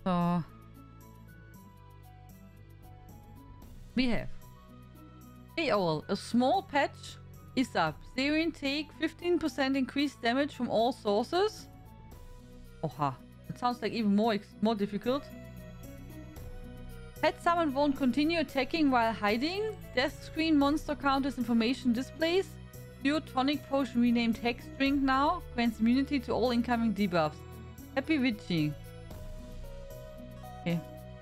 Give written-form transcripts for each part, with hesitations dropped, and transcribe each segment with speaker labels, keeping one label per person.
Speaker 1: So. We have. Hey all, a small patch is up. Zero intake, 15% increased damage from all sources. Oha. It sounds like even more difficult. Pet summon won't continue attacking while hiding. Death screen monster counters information displays. Pure tonic potion renamed Hex Drink now. Grants immunity to all incoming debuffs. Happy witching. Okay.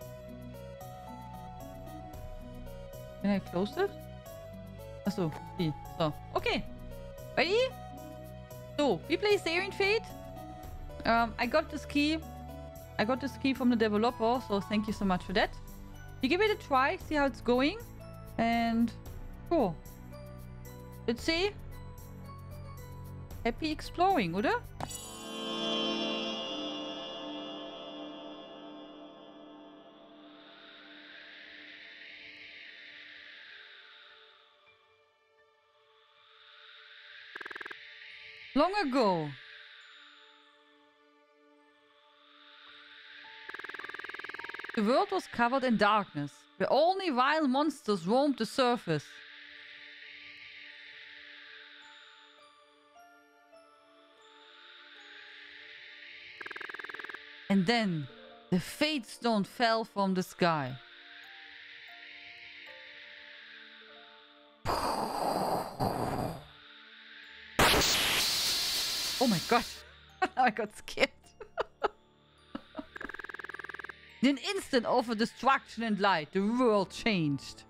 Speaker 1: Can I close it? Achso, okay. So, okay. Ready? So, we play Searing Fate. I got this key. I got this key from the developer, so thank you so much for that. We give it a try, see how it's going. And cool. Let's see. Happy exploring, oder? Long ago. The world was covered in darkness, where only vile monsters roamed the surface. And then, the Fate Stone fell from the sky. Oh my god. I got scared. In an instant of destruction and light, the world changed.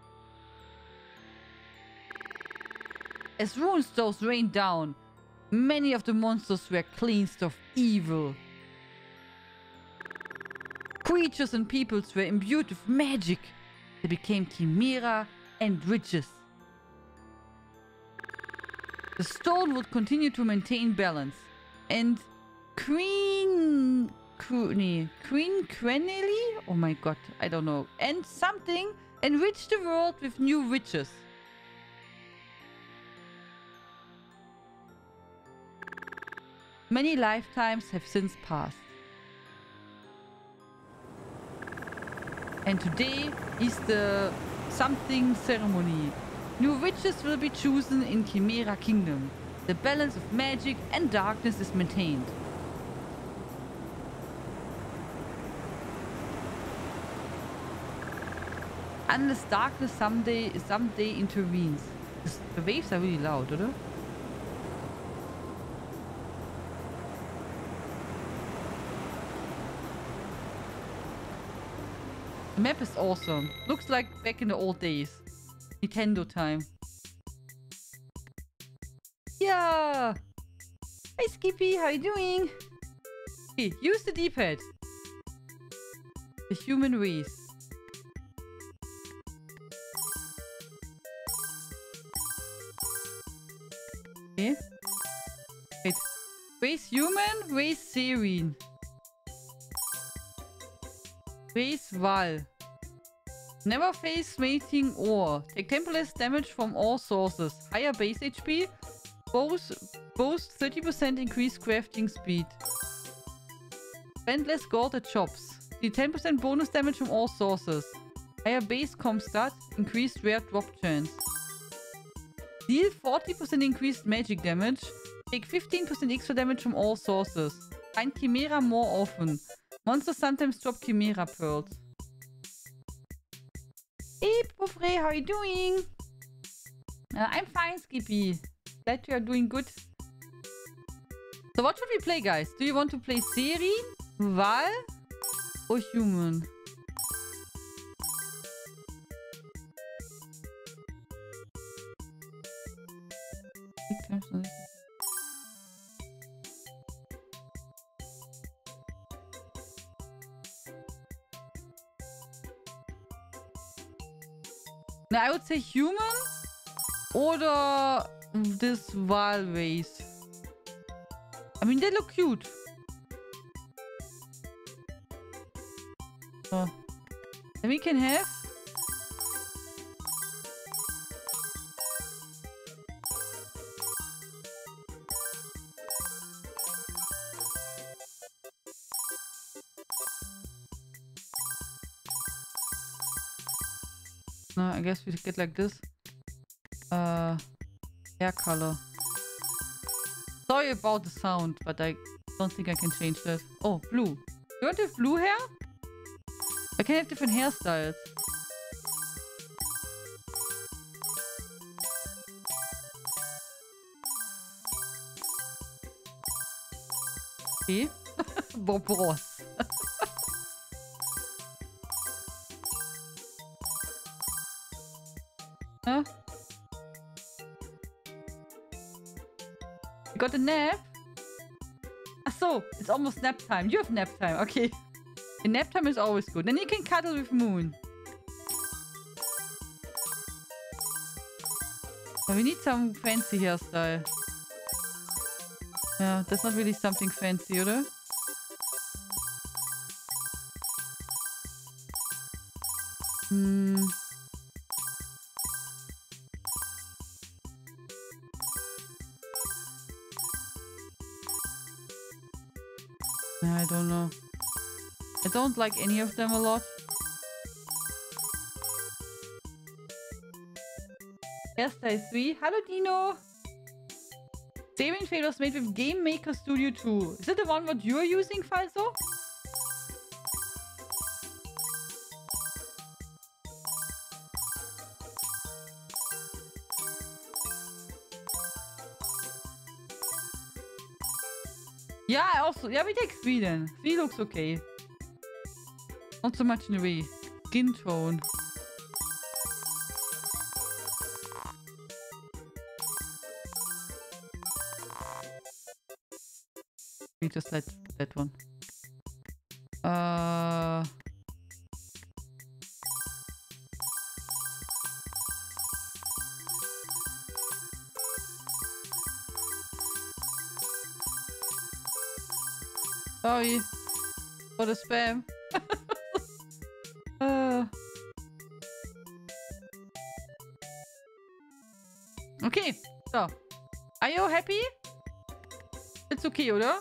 Speaker 1: As rune stones rained down, many of the monsters were cleansed of evil. Creatures and peoples were imbued with magic. They became chimera and witches. The stone would continue to maintain balance. And Queen Crenely? Oh my god, I don't know. And something enriched the world with new witches. Many lifetimes have since passed. And today is the something ceremony. New witches will be chosen in Chimera Kingdom. The balance of magic and darkness is maintained. Unless darkness someday intervenes. The waves are really loud, oder? The map is awesome. Looks like back in the old days. Nintendo time. Yeah! Hi Skippy, how you doing? Okay, use the D-pad. The human race. Okay. Wait. Race human, race serene. Race Val. Never face mating ore. Take 10% less damage from all sources. Higher base HP. Boast 30% increased crafting speed. Spend less gold at shops. See 10% bonus damage from all sources. Higher base comp stat. Increased rare drop chance. Deal 40% increased magic damage. Take 15% extra damage from all sources. Find Chimera more often. Monsters sometimes drop Chimera pearls. Hey, Poufre, how are you doing? I'm fine, Skippy. Glad you are doing good. So what should we play, guys? Do you want to play Serene, Val, or Human? Now, I would say Human or this Val race. I mean, they look cute. So, then we can have No, I guess we get like this. Hair color. Sorry about the sound, but I don't think I can change that. Oh, blue. You want to have blue hair? I can have different hairstyles. Okay. Bob Ross. Huh? You got a nap? So, it's almost nap time. You have nap time. Okay. And nap time is always good. Then you can cuddle with Moon. But we need some fancy hairstyle. Yeah, that's not really something fancy, oder? I don't know. I don't like any of them a lot. Hairstyle 3. Hello, Dino! Saving file was made with Game Maker Studio 2. Is it the one what you're using, Falso? Yeah, also. Yeah, we take 3 then. 3 looks okay. Not so much in the way. Skin tone. We just let that one. Sorry for the spam. Okay, so. Are you happy? It's okay, oder?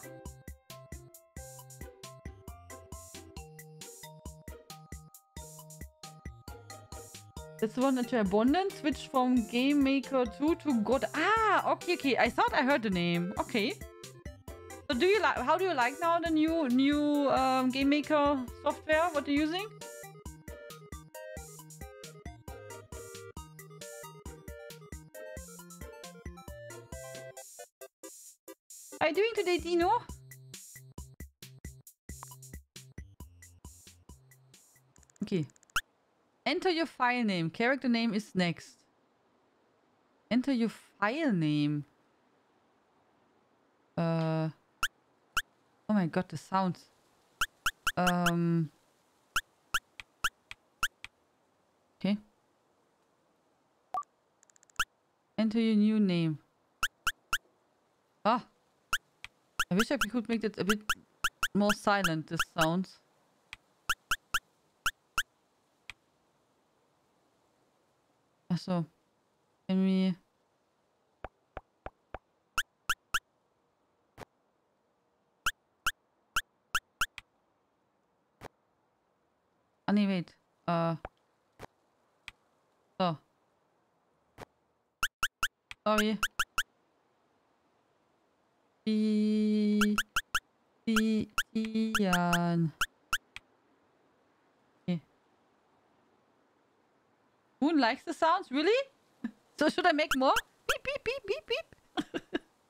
Speaker 1: That's the one that you're abundant. Switch from Game Maker 2 to God. Ah, okay, okay. I thought I heard the name. Okay. So do you like? How do you like now the new Game Maker software? What are you using? How are you doing today, Dino? Okay. Enter your file name. Character name is next. Enter your file name. Oh my god, the sounds. Okay. Enter your new name. Ah. I wish I could make that a bit more silent, this sounds. So, can we... Ah, nee, wait. So. Sorry. Tian. Okay. Moon likes the sounds? Really? So should I make more? Beep, beep, beep, beep, beep.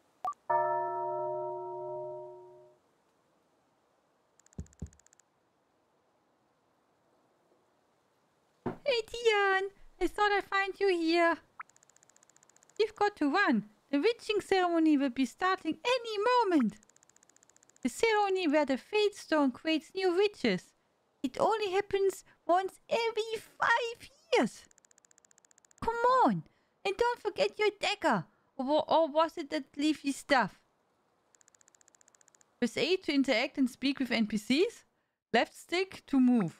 Speaker 1: Hey, Tian. I thought I'd find you here. You've got to run. The witching ceremony will be starting any moment. The ceremony where the Fate Stone creates new witches. It only happens once every 5 years. Come on. And don't forget your dagger. Or was it that leafy stuff? Press A to interact and speak with NPCs. Left stick to move.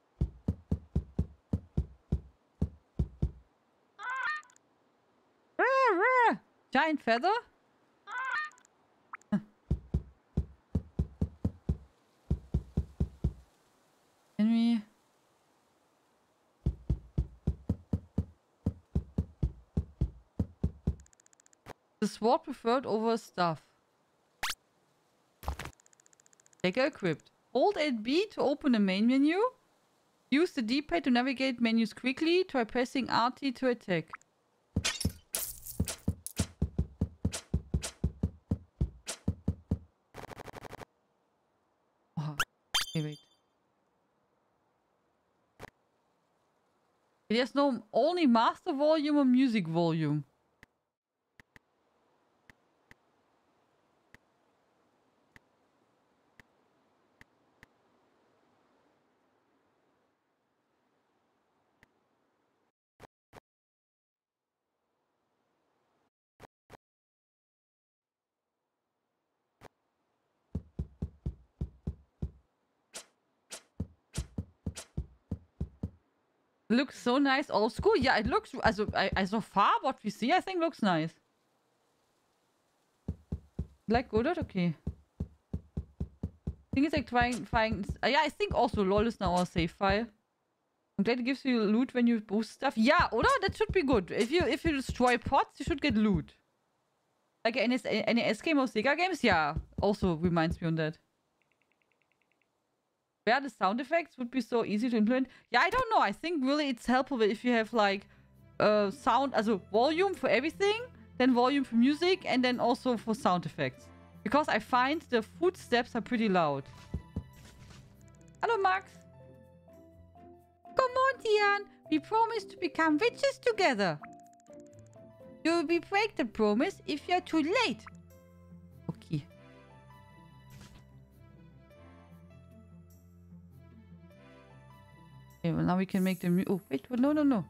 Speaker 1: Giant feather? Can we... The sword preferred over staff. Dagger equipped. Hold 8B to open the main menu. Use the D-pad to navigate menus quickly. Try pressing RT to attack. Oh, okay, wait. There's no only master volume or music volume. Looks so nice, old school. Yeah, it looks. Also, so far what we see, I think looks nice. Like good, okay. I think it's like trying. Yeah, I think also LOL is now a save file. I'm glad it gives you loot when you boost stuff. Yeah, oder? That should be good. If you destroy pots, you should get loot. Like NES game or Sega games, yeah. Also reminds me on that. Where the sound effects would be so easy to implement. Yeah, I don't know. I think really it's helpful if you have like sound, also volume for everything, then volume for music, and then also for sound effects. Because I find the footsteps are pretty loud. Hello, Max. Come on, Tian. We promised to become witches together. You will break the promise if you're too late. Okay. Okay, well now we can make them. Oh wait, well, no.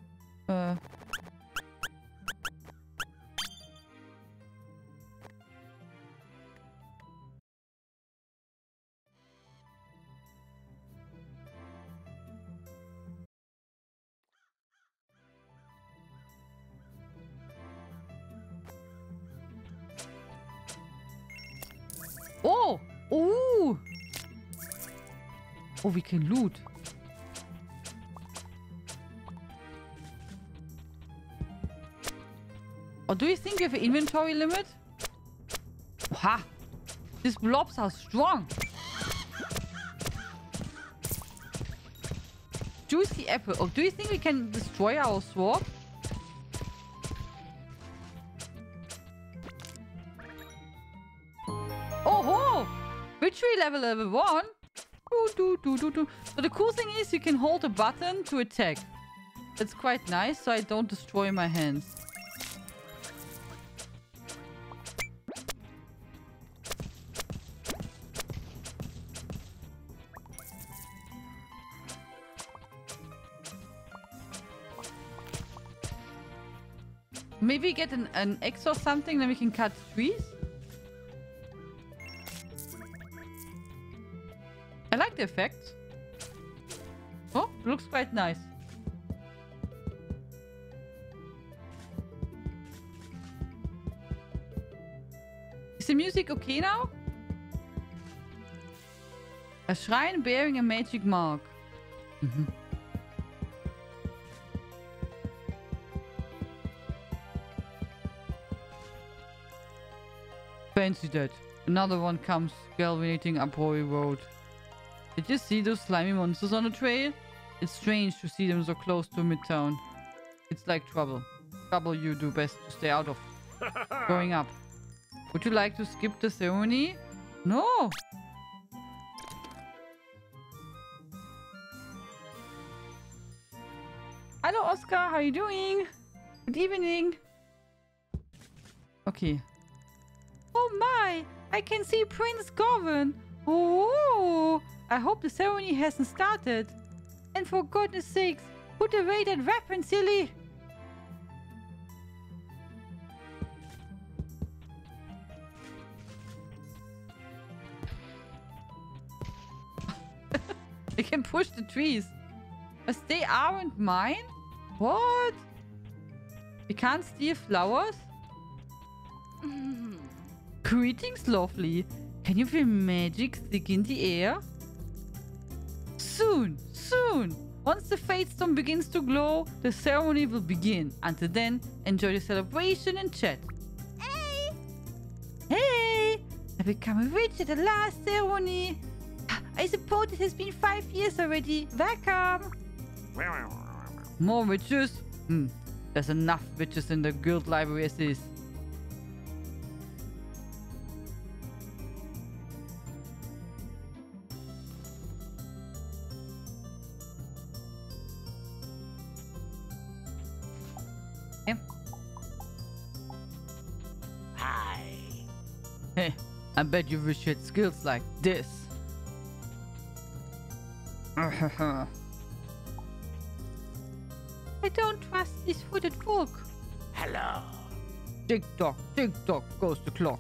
Speaker 1: Oh! Ooh! Oh, we can loot. Or do you think we have an inventory limit? Ha! These blobs are strong. Juicy apple. Oh, do you think we can destroy our sword? Oh! Victory level 1. So the cool thing is you can hold a button to attack. That's quite nice, so I don't destroy my hands. Maybe get an axe or something, then we can cut trees. I like the effects. Oh, looks quite nice. Is the music okay now? A shrine bearing a magic mark. Fancy that. Another one comes galvanizing up Rory Road. Did you see those slimy monsters on the trail? It's strange to see them so close to Midtown. It's like trouble. Trouble you do best to stay out of. Growing up. Would you like to skip the ceremony? No! Hello Oscar, how are you doing? Good evening. Okay. Oh my! I can see Prince Govan! Oh! I hope the ceremony hasn't started. And for goodness sakes, put away that weapon, silly! I can push the trees. But they aren't mine? What? We can't steal flowers? Greetings, lovely. Can you feel magic thick in the air? Soon, soon. Once the Fate Stone begins to glow, the ceremony will begin. Until then, enjoy the celebration and chat.
Speaker 2: Hey!
Speaker 1: I become a witch at the last ceremony. I suppose it has been 5 years already. Welcome. More witches? There's enough witches in the guild library as is. Hey, I bet you wish you had skills like this. I don't trust this hooded folk.
Speaker 2: Hello.
Speaker 1: Tick tock goes the clock.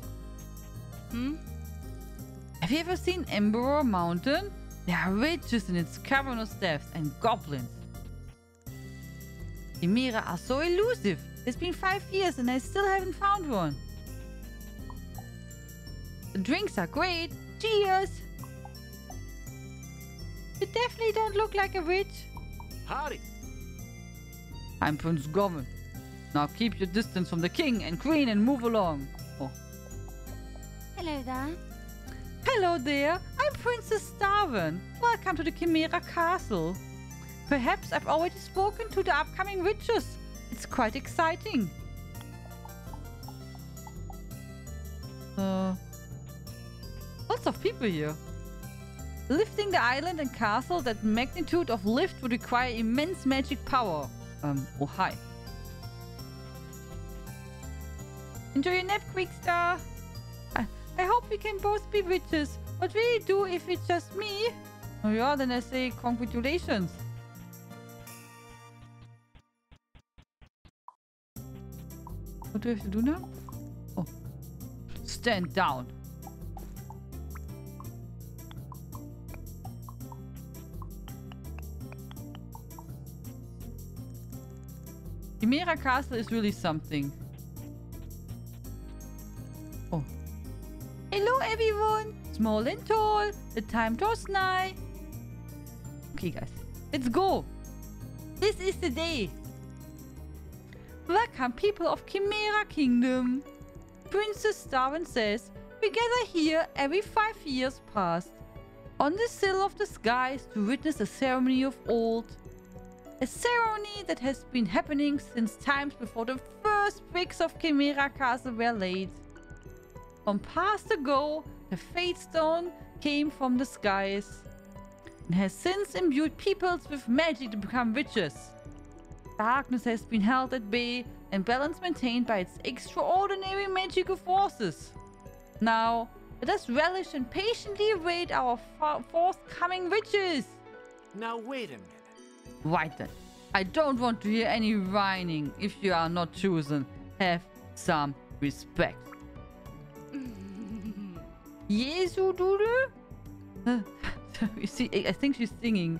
Speaker 1: Have you ever seen Emperor Mountain? There are witches in its cavernous depths and goblins. Chimera are so elusive. It's been 5 years and I still haven't found one. The drinks are great. Cheers! You definitely don't look like a witch.
Speaker 2: Howdy.
Speaker 1: I'm Prince Govan. Now keep your distance from the king and queen and move along. Oh.
Speaker 3: Hello there.
Speaker 1: Hello there. I'm Princess Starvin. Welcome to the Chimera Castle. Perhaps I've already spoken to the upcoming witches. It's quite exciting. Lots of people here. Lifting the island and castle, that magnitude of lift would require immense magic power. Oh hi. Enjoy your nap, Quickstar. I hope we can both be witches. What will you do if it's just me? Oh yeah, then I say congratulations. What do I have to do now? Oh. Stand down. Chimera Castle is really something. Oh. Hello everyone! Small and tall, the time draws nigh. Okay guys, let's go! This is the day! Welcome people of Chimera Kingdom! Princess Starvin says, we gather here every 5 years past, on the sill of the skies to witness a ceremony of old. A ceremony that has been happening since times before the first bricks of Chimera Castle were laid. From past ago, the Fate Stone came from the skies and has since imbued peoples with magic to become witches. Darkness has been held at bay and balance maintained by its extraordinary magical forces. Now, let us relish and patiently await our forthcoming witches.
Speaker 2: Now wait a minute.
Speaker 1: Right then. I don't want to hear any whining if you are not chosen. Have some respect. Jesu Doodle? You see, I think she's singing.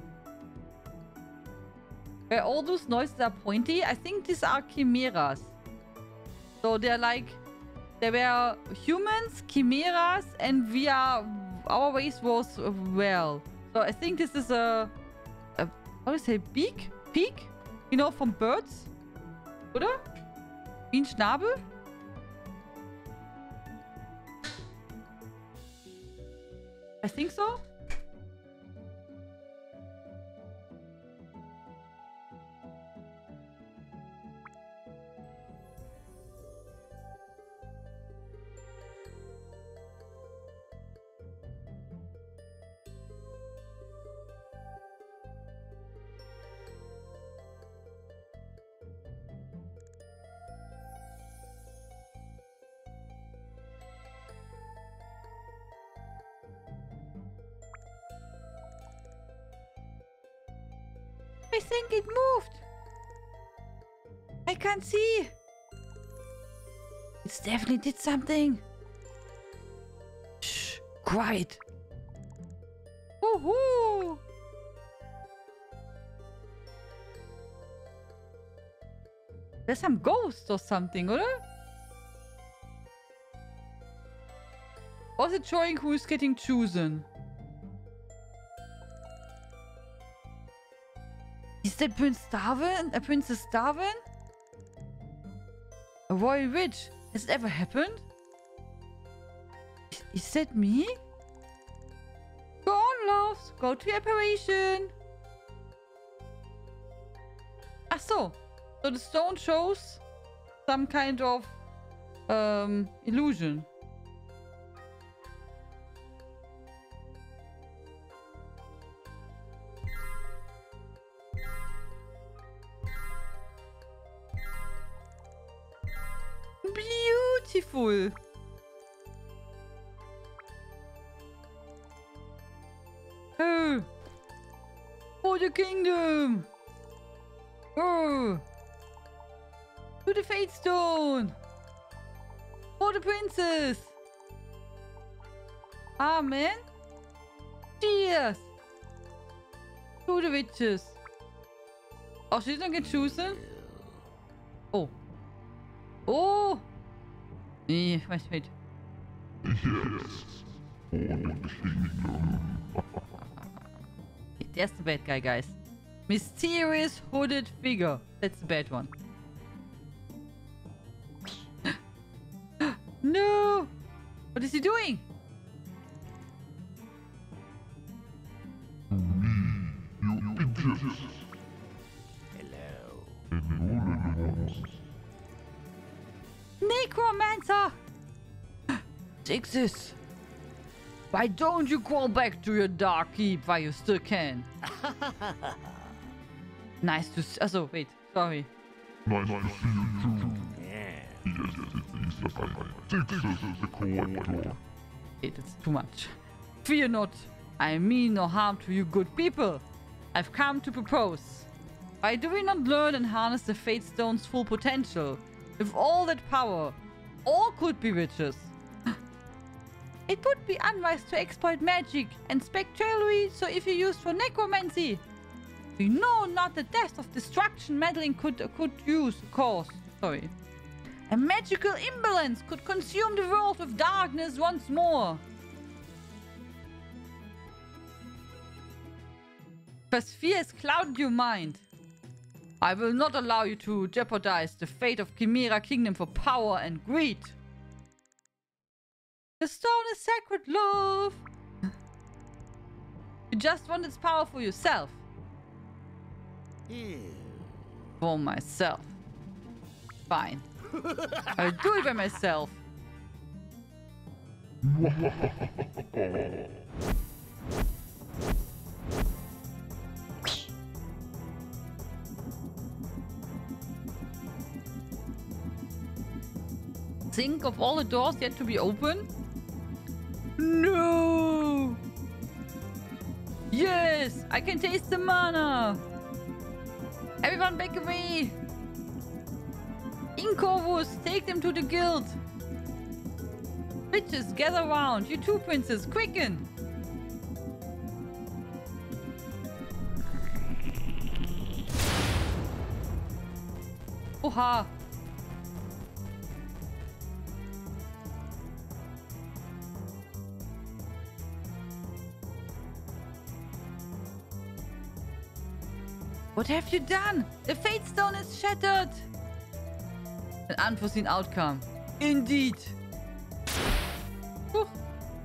Speaker 1: Where all those noises are pointy, I think these are chimeras. So they're like, they were humans, chimeras, and our race was well. So I think this is a how do you say, beak? Peak? You know, from birds? Oder? Wie ein Schnabel? I think so. I think it moved. I can't see. It definitely did something. Shh, quiet. Woohoo! There's some ghost or something, oder? Was it showing who is getting chosen? Is that Prince Darwin? Princess Darwin? A royal witch? Has it ever happened? Is that me? Go on, loves. Go to apparition. Ach so. So the stone shows some kind of illusion. Beautiful. Oh. For the kingdom. Oh. To the Fate Stone. For the princess. Amen. Cheers. To the witches. Oh, she's not get chosen. Oh. Oh. Nee, wait.
Speaker 4: Yes. For the kingdom.
Speaker 1: That's the bad guy, guys. Mysterious hooded figure. That's the bad one. No! What is he doing?
Speaker 4: You idiots.
Speaker 2: Hello.
Speaker 1: Necromancer! Take this. Why don't you crawl back to your dark keep while you still can? Nice to see. Also, wait. Sorry.
Speaker 4: Nice to see you too.
Speaker 2: Yeah.
Speaker 4: Yes, it is the Dixis, the collector.
Speaker 1: Wait, it's too much. Fear not. I mean no harm to you good people. I've come to propose. Why do we not learn and harness the Fate Stone's full potential? With all that power, all could be witches. It would be unwise to exploit magic and spectrality, so if you used for necromancy. We know not the depth of destruction meddling could cause. Sorry. A magical imbalance could consume the world with darkness once more. Because fear has clouded your mind. I will not allow you to jeopardize the fate of Chimera Kingdom for power and greed. The stone is sacred, love. You just want its power for yourself.
Speaker 2: Ew.
Speaker 1: For myself. Fine. I'll do it by myself. Think of all the doors yet to be open? No! Yes! I can taste the mana! Everyone back away! Incorvus, take them to the guild! Witches, gather round! You two princes, quicken! Oha! What have you done? The Fate Stone is shattered! An unforeseen outcome. Indeed! Whew.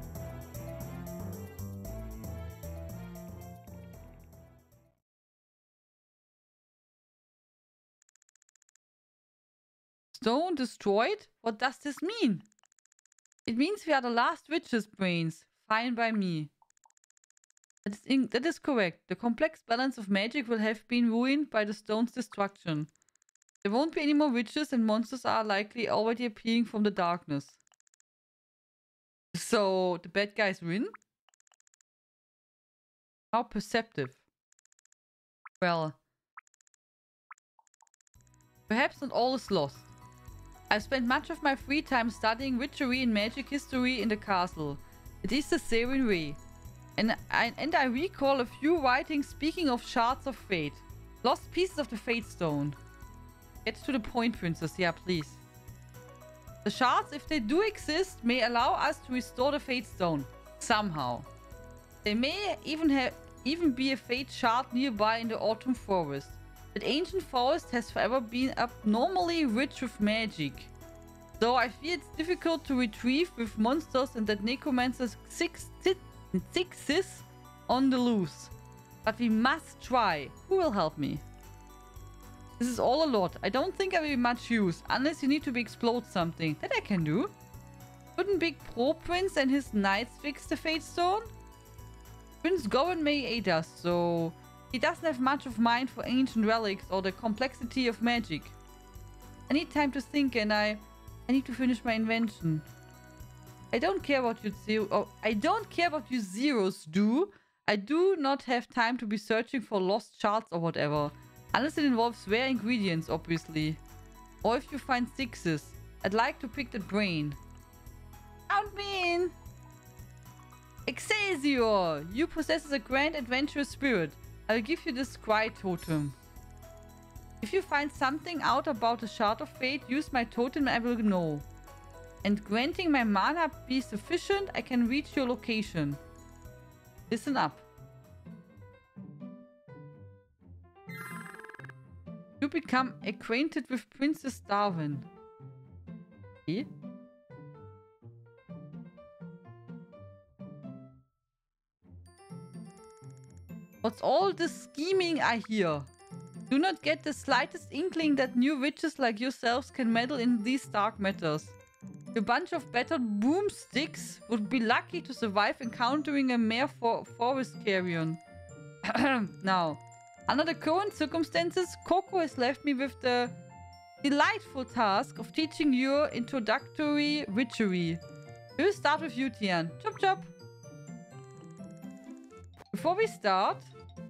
Speaker 1: Stone destroyed? What does this mean? It means we are the last witch's brains. Fine by me. That is correct. The complex balance of magic will have been ruined by the stone's destruction. There won't be any more witches and monsters are likely already appearing from the darkness. So, the bad guys win? How perceptive. Well, perhaps not all is lost. I've spent much of my free time studying witchery and magic history in the castle. It is the Seren way. And I recall a few writings speaking of shards of fate. Lost pieces of the Fate Stone. Get to the point, princess. Yeah, please. The shards, if they do exist, may allow us to restore the Fate Stone. Somehow. There may even be a Fate shard nearby in the Autumn Forest. That ancient forest has forever been abnormally rich with magic. So I fear it's difficult to retrieve with monsters and that necromancer's sixes on the loose. But we must try. Who will help me? This is all a lot. I don't think I will be much use, unless you need to explode something. That I can do. Couldn't Big Pro Prince and his knights fix the Fate Stone? Prince Gowan may aid us, so he doesn't have much of mind for ancient relics or the complexity of magic. I need time to think, and I need to finish my invention. I don't care what you zeros do. I do not have time to be searching for lost shards or whatever. Unless it involves rare ingredients, obviously. Or if you find sixes. I'd like to pick the brain. Count me in! Excelsior! You possess a grand adventurous spirit. I will give you the Scry Totem. If you find something out about the Shard of Fate, use my totem and I will know. And granting my mana be sufficient, I can reach your location. Listen up. You become acquainted with Princess Darwin. Okay. What's all this scheming I hear? Do not get the slightest inkling that new witches like yourselves can meddle in these dark matters. A bunch of battered broomsticks would be lucky to survive encountering a mere forest carrion. Now, under the current circumstances, Coco has left me with the delightful task of teaching your introductory witchery. We'll start with you, Tian. Chop chop! Before we start,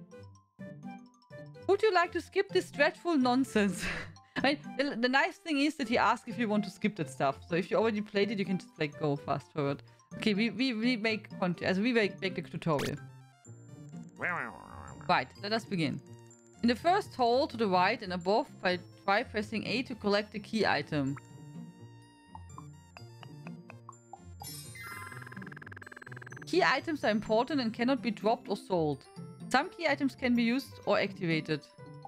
Speaker 1: would you like to skip this dreadful nonsense? I mean, the nice thing is that he asked if you want to skip that stuff. So if you already played it, you can just like go fast forward. Okay, we make the tutorial. Right, let us begin. In the first hole to the right and above, try pressing A to collect the key item. Key items are important and cannot be dropped or sold. Some key items can be used or activated.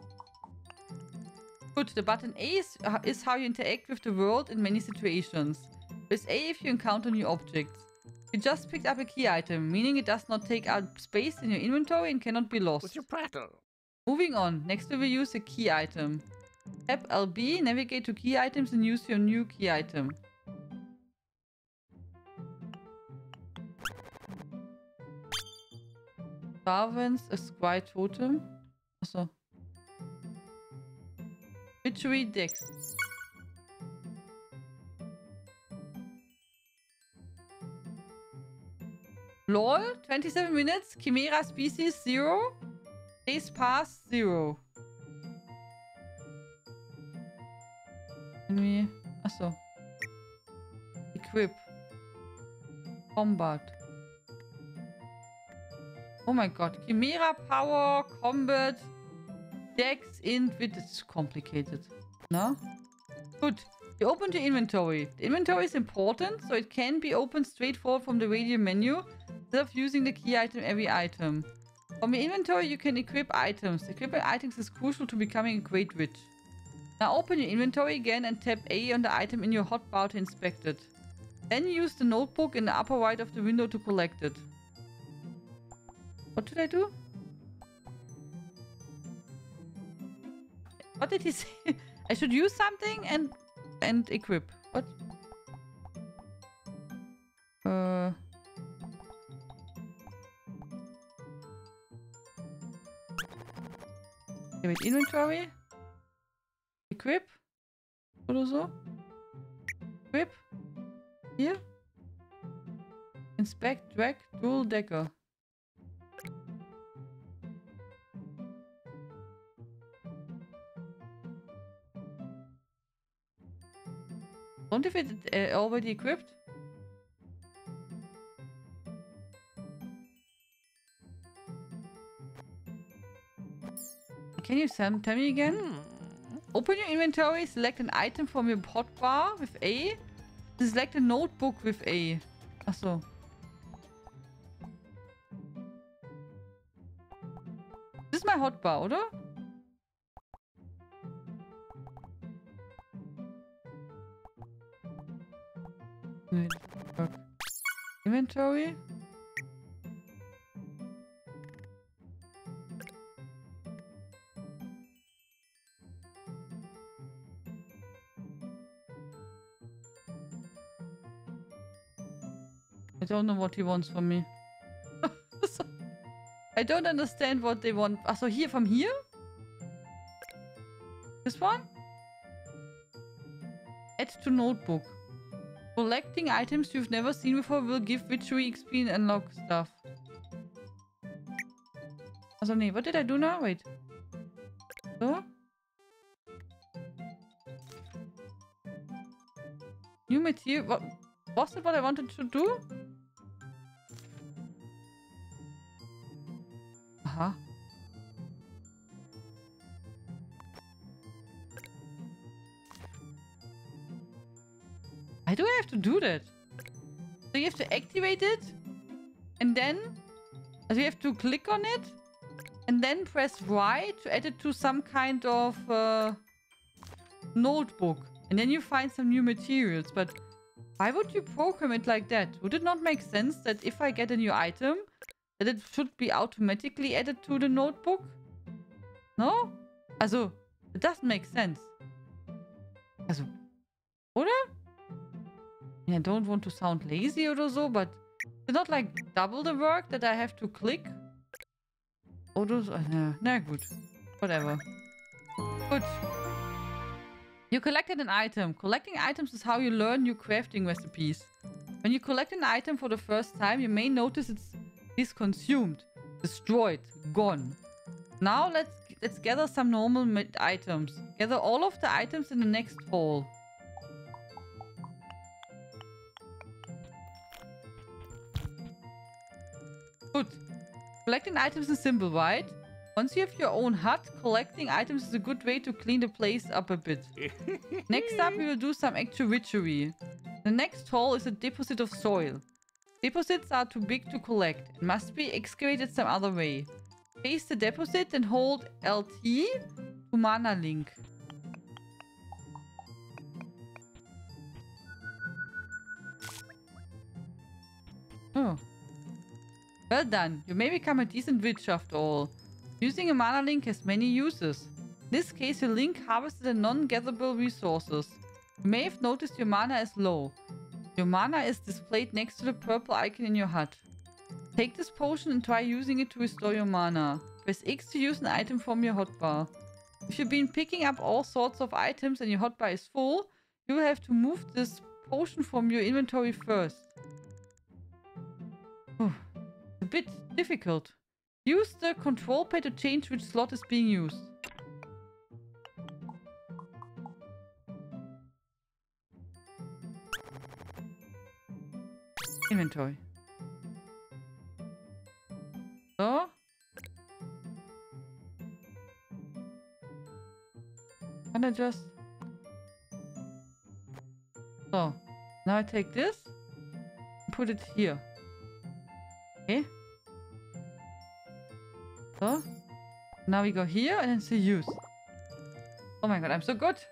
Speaker 1: Good, the button A is how you interact with the world in many situations. Press A if you encounter new objects. You just picked up a key item, meaning it does not take up space in your inventory and cannot be lost.
Speaker 2: What's your prattle?
Speaker 1: Moving on, next we will use a key item. Tap LB, navigate to key items and use your new key item. Darwin's a Scry Totem. Achso. Witchery Dex. LOL, 27 minutes. Chimera species 0. Days past 0. Can we... Achso. Equip. Combat. Oh my god. Chimera Power, Combat, Dex, Int, Wit. It's complicated. No? Good. You opened your inventory. The inventory is important, so it can be opened straightforward from the radio menu instead of using the key item every item. From your inventory, you can equip items. Equipping items is crucial to becoming a great witch. Now open your inventory again and tap A on the item in your hotbar to inspect it. Then use the notebook in the upper right of the window to collect it. What did I do? What did he say? I should use something and equip. What? Okay, wait, inventory. Equip. Oder so. Equip. Hier. Inspect, drag, dual decker. Don't if it already equipped? Can you tell me again? Open your inventory, select an item from your hotbar with A. Select a notebook with A. Achso. Das ist mein Hotbar, oder? Inventory. I don't know what he wants from me. I don't understand what they want. Achso, here, from here? This one? Add to notebook. Collecting items you've never seen before will give Witchery XP and unlock stuff. Also, nee, what did I do now? Wait. So? New material. What was it what I wanted to do? Aha. Why do I have to do that? So you have to activate it, and then you have to click on it, and then press Y to add it to some kind of notebook. And then you find some new materials. But why would you program it like that? Would it not make sense that if I get a new item, that it should be automatically added to the notebook? No? Also, it doesn't make sense. Also, oder? I don't want to sound lazy or so, but it's not like double the work that I have to click. Oder so. Na gut. Whatever. Good. You collected an item. Collecting items is how you learn new crafting recipes. When you collect an item for the first time, you may notice it's consumed, destroyed, gone. Now let's gather some normal items. Gather all of the items in the next hall. Good. Collecting items is simple, right? Once you have your own hut, collecting items is a good way to clean the place up a bit. Next up, we will do some actual witchery. The next hall is a deposit of soil. Deposits are too big to collect and must be excavated some other way. Face the deposit and hold LT to mana link. Oh. Well done. You may become a decent witch after all. Using a mana link has many uses. In this case, your link harvested the non-gatherable resources. You may have noticed your mana is low. Your mana is displayed next to the purple icon in your hut. Take this potion and try using it to restore your mana. Press X to use an item from your hotbar. If you've been picking up all sorts of items and your hotbar is full, you will have to move this potion from your inventory first. A bit difficult. Use the control pad to change which slot is being used. Inventory. So. Can I just... So. Now I take this and put it here. Okay. So. Now we go here and then say use. Oh my god, I'm so good.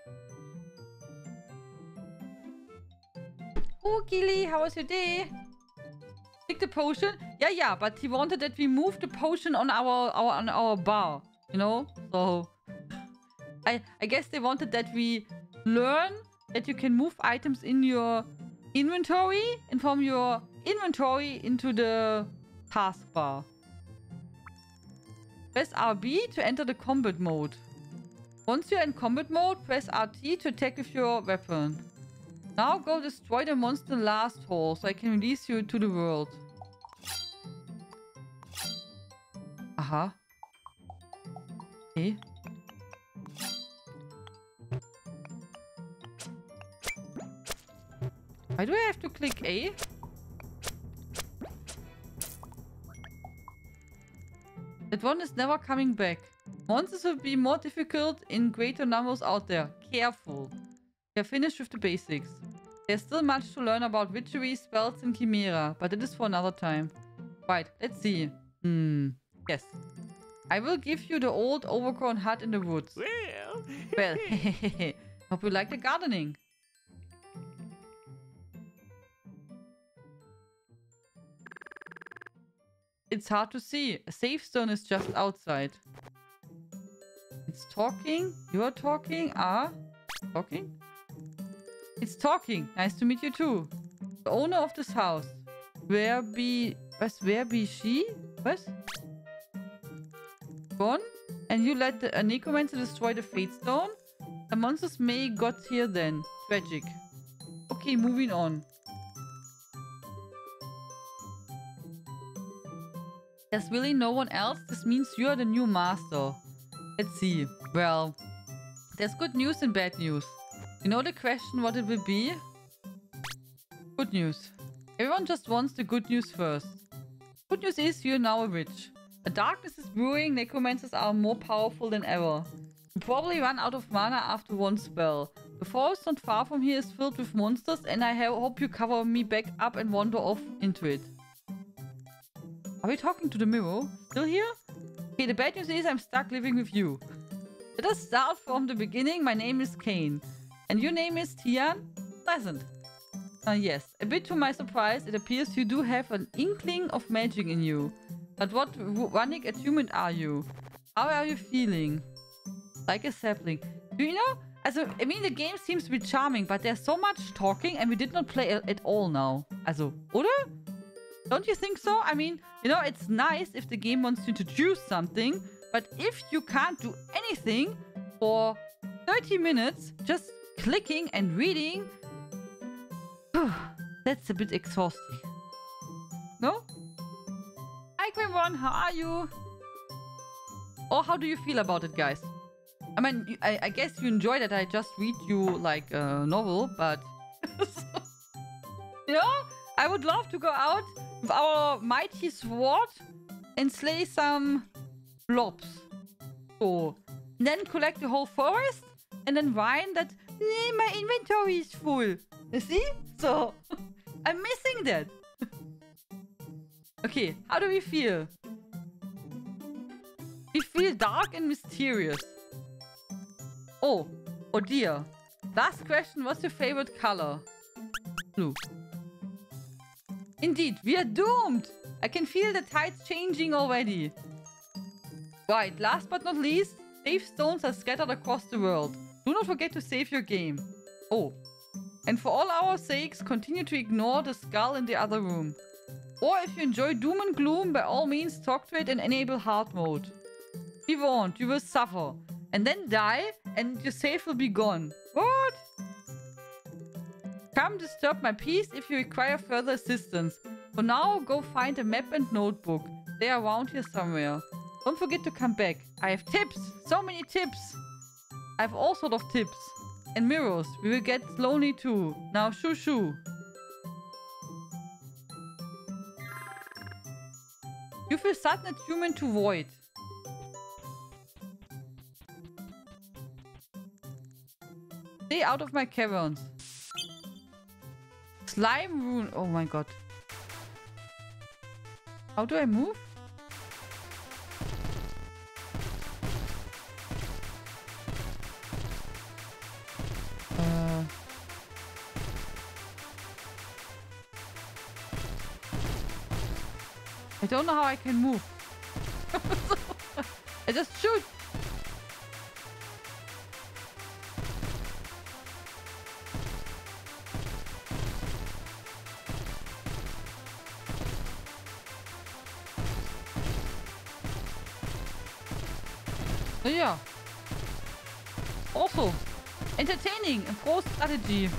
Speaker 1: Oh, Gilly, how was your day? Take the potion. Yeah, but he wanted that we move the potion on our bar, you know? So I guess they wanted that we learn that you can move items in your inventory and from your inventory into the taskbar. Press RB to enter the combat mode. Once you're in combat mode, press RT to attack with your weapon. Now go destroy the monster last hall so I can release you to the world. Aha. Okay. Why do I have to click A? That one is never coming back. Monsters will be more difficult in greater numbers out there. Careful. We are finished with the basics. There's still much to learn about witchery, spells, and chimera, but it is for another time. Right, let's see. Yes. I will give you the old overgrown hut in the woods. Well, hope you like the gardening. It's hard to see. A safe zone is just outside. It's talking. You're talking. Talking? It's talking. Nice to meet you too. The owner of this house. Where be she? What? Gone? And you let a necromancer destroy the Fate Stone? The monsters may got here then. Tragic. Okay, moving on. There's really no one else? This means you're the new master. Let's see. Well, there's good news and bad news. You know the question what it will be? Good news. Everyone just wants the good news first. Good news is you're now a witch. The darkness is brewing, necromancers are more powerful than ever. You probably run out of mana after one spell. The forest not far from here is filled with monsters and I hope you cover me back up and wander off into it. Are we talking to the mirror? Still here? Okay, the bad news is I'm stuck living with you. Let us start from the beginning. My name is Kane. And your name is Tian? Pleasant. Yes, a bit to my surprise, it appears you do have an inkling of magic in you. But what running attunement are you? How are you feeling? Like a sapling. Do you know? I mean, the game seems to be charming, but there's so much talking and we did not play at all now. Oder? Don't you think so? I mean, you know, it's nice if the game wants to introduce something, but if you can't do anything for 30 minutes, just clicking and reading, that's a bit exhausting. No? Hi, Grimron, how are you? Or how do you feel about it, guys? I mean, I guess you enjoy that I just read you like a novel, but... you know, I would love to go out with our mighty sword and slay some blobs. So, then collect the whole forest and then whine that, my inventory is full. You see? So, I'm missing that. Okay, how do we feel? We feel dark and mysterious. Oh dear. Last question, what's your favorite color? Blue. Indeed, we are doomed! I can feel the tides changing already. Right, last but not least, safe stones are scattered across the world. Do not forget to save your game. Oh. And for all our sakes, continue to ignore the skull in the other room. Or if you enjoy Doom and Gloom, by all means talk to it and enable hard mode. Be warned, you will suffer. And then die, and your save will be gone. What? Come disturb my peace if you require further assistance. For now, go find a map and notebook. They are around here somewhere. Don't forget to come back. I have tips! So many tips! I have all sort of tips. And mirrors. We will get lonely too. Now shoo shoo. You feel sudden attunement to void. Stay out of my caverns. Slime rune. Oh my god. How do I move? I don't know how I can move. I just shoot. So yeah. Also, entertaining and pro strategy.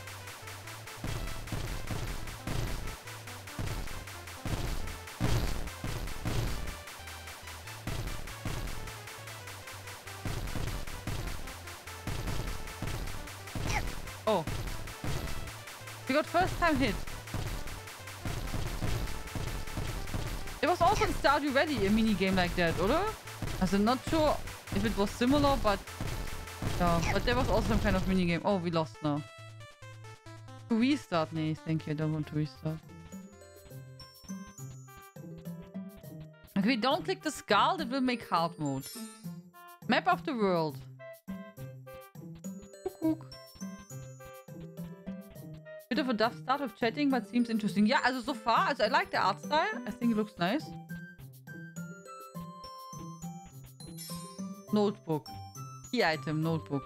Speaker 1: Oh. We got first time hit. There was also in Stardew Valley a mini game like that, oder? I'm not sure if it was similar, but yeah, but there was also some kind of mini game. Oh, we lost now. To restart? Nee, thank you. I don't want to restart. Okay, don't click the skull. That will make hard mode. Map of the world. Bit of a tough start of chatting, but seems interesting. Yeah, also so far, I like the art style. I think it looks nice. Notebook. Key item, notebook.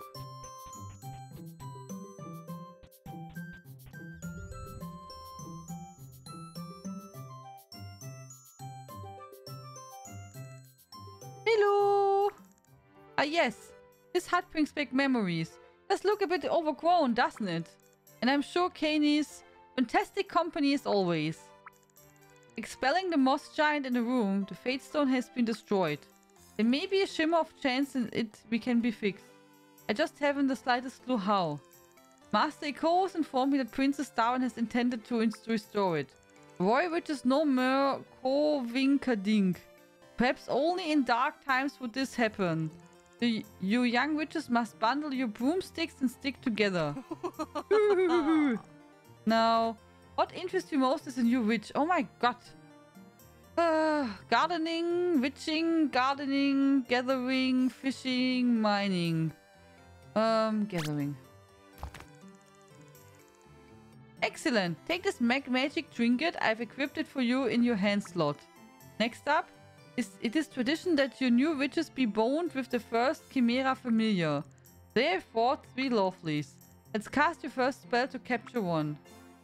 Speaker 1: Hello! Ah yes, this hut brings back memories. Does look a bit overgrown, doesn't it? And I'm sure Kaney's fantastic company as always. Expelling the moss giant in the room, the fate stone has been destroyed. There may be a shimmer of chance in it we can be fixed. I just haven't the slightest clue how. Master Eko has informed me that Princess Darwin has intended to restore it. Roy wishes no more Kovinkadink. Perhaps only in dark times would this happen. You young witches must bundle your broomsticks and stick together. Now, what interests you most as a new witch? Oh my god. Gardening, witching, gardening, gathering, fishing, mining. Gathering. Excellent. Take this magic trinket. I've equipped it for you in your hand slot. Next up, it is tradition that your new witches be boned with the first Chimera familiar. They have fought 3 lovelies. Let's cast your first spell to capture one.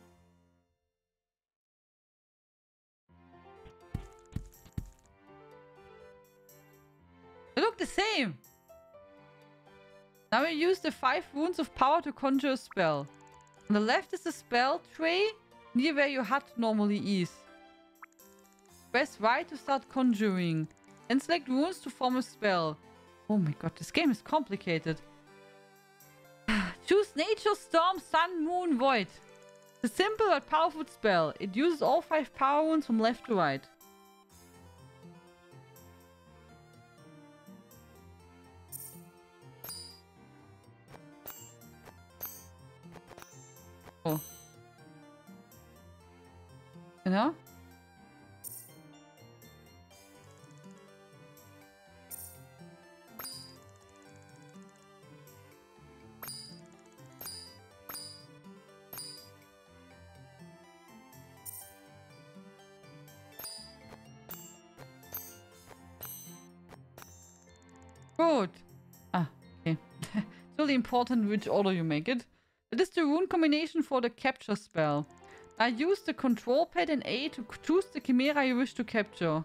Speaker 1: They look the same! Now we use the 5 runes of power to conjure a spell. On the left is the spell tray, near where your hut normally is. Press right to start conjuring. Then select runes to form a spell. Oh my god, this game is complicated. Choose Nature, Storm, Sun, Moon, Void. It's a simple but powerful spell. It uses all 5 power runes from left to right. Oh. You know? Good. Ah, okay. It's really important which order you make it. It is the rune combination for the capture spell. I use the control pad and A to choose the chimera you wish to capture.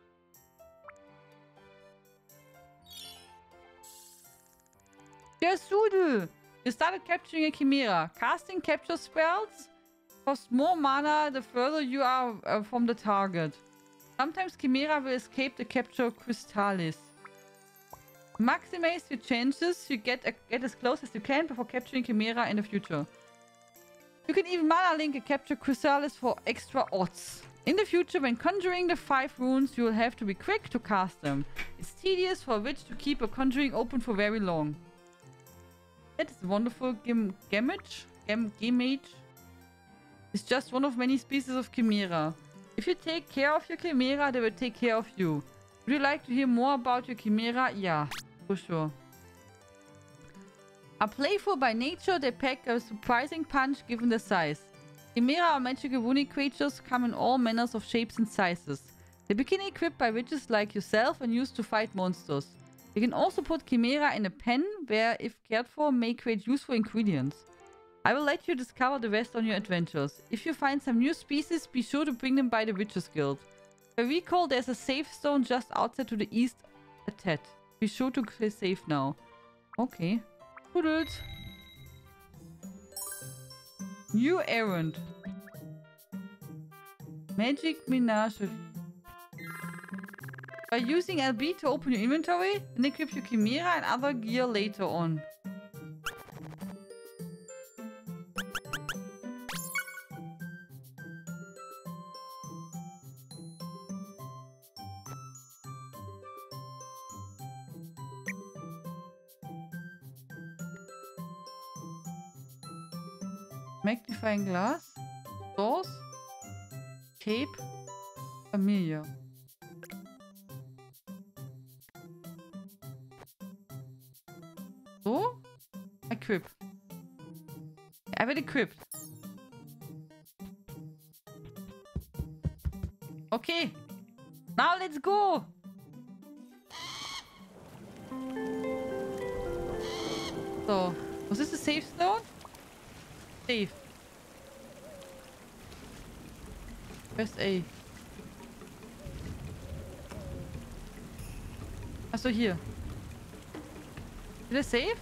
Speaker 1: Yasudu! You started capturing a chimera. Casting capture spells cost more mana the further you are from the target. Sometimes chimera will escape the capture crystallis. Maximize your chances you get as close as you can before capturing chimera in the future. You can even mana link a capture crystallis for extra odds. In the future, when conjuring the 5 runes, you will have to be quick to cast them. It's tedious for a witch to keep a conjuring open for very long. That is wonderful. Gemage is just one of many species of chimera. If you take care of your chimera, they will take care of you. Would you like to hear more about your chimera? Yeah, for sure. Are playful by nature, they pack a surprising punch given the size. Chimera are magical runic creatures, come in all manners of shapes and sizes. They begin equipped by witches like yourself and used to fight monsters. You can also put chimera in a pen, where, if cared for, may create useful ingredients. I will let you discover the rest on your adventures. If you find some new species, be sure to bring them by the Witches Guild. I recall there's a safe stone just outside to the east at Tet. Be sure to stay safe now. Okay. Toodles. New errand. Magic Menagerie. By using LB to open your inventory, then equip your chimera and other gear later on. Magnifying glass, source, cape, familiar. So, equip. I have it equipped. Okay, now let's go. So, was is the safe stone? Safe. Press A. Achso, hier. Ist das safe?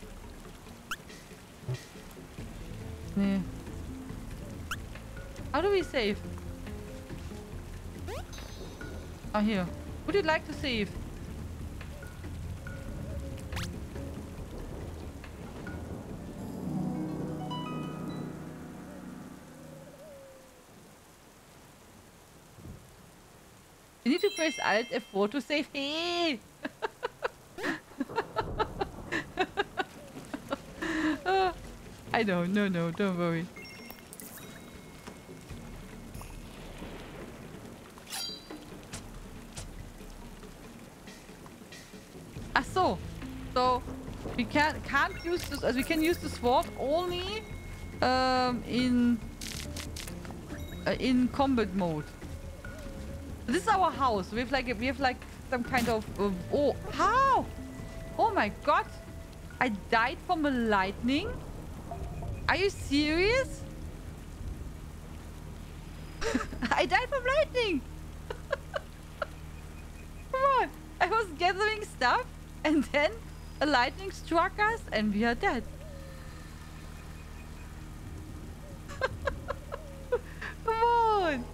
Speaker 1: Nee. How do we save? Ah, here. Would you like to save? You need to press Alt F4 to save. Hey! I know, no, don't worry. Ach so. So we can't use this, as we can use the sword only in combat mode. This is our house. We have like some kind of oh, how? Oh my god! I died from a lightning. Are you serious? I died from lightning. Come on! I was gathering stuff, and then a lightning struck us, and we are dead. Come on!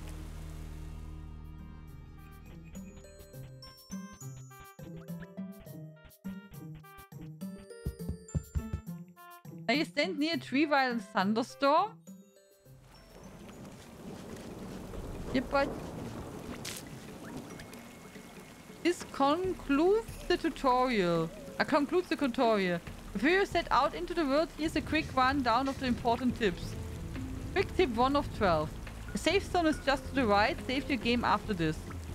Speaker 1: Now you stand near a tree while in a thunderstorm? Yeah, but this concludes the tutorial. Concludes the tutorial. Before you set out into the world, here's a quick rundown of the important tips. Quick tip 1 of 12. The safe zone is just to the right. Save your game after this.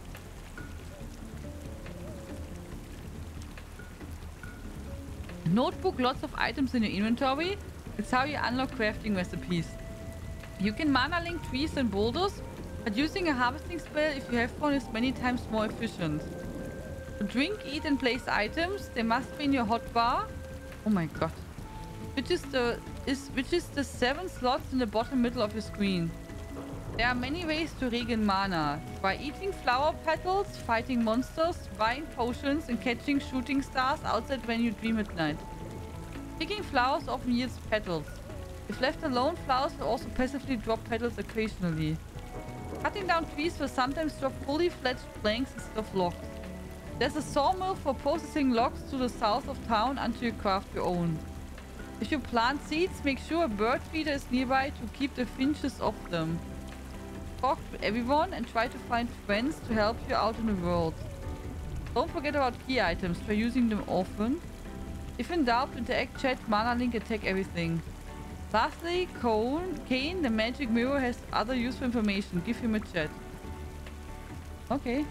Speaker 1: Notebook, lots of items in your inventory. It's how you unlock crafting recipes. You can mana link trees and boulders, but using a harvesting spell if you have one is many times more efficient. To drink, eat and place items, they must be in your hotbar. Oh my god. Which is the 7 slots in the bottom middle of your screen. There are many ways to regen mana. By eating flower petals, fighting monsters, buying potions and catching shooting stars outside when you dream at night. Picking flowers often yields petals. If left alone, flowers will also passively drop petals occasionally. Cutting down trees will sometimes drop fully fledged planks instead of logs. There's a sawmill for processing logs to the south of town until you craft your own. If you plant seeds, make sure a bird feeder is nearby to keep the finches off them. Talk to everyone and try to find friends to help you out in the world. Don't forget about key items, try using them often. If in doubt, interact chat, mana link, attack everything. Lastly, Kane, the magic mirror, has other useful information. Give him a chat. Okay.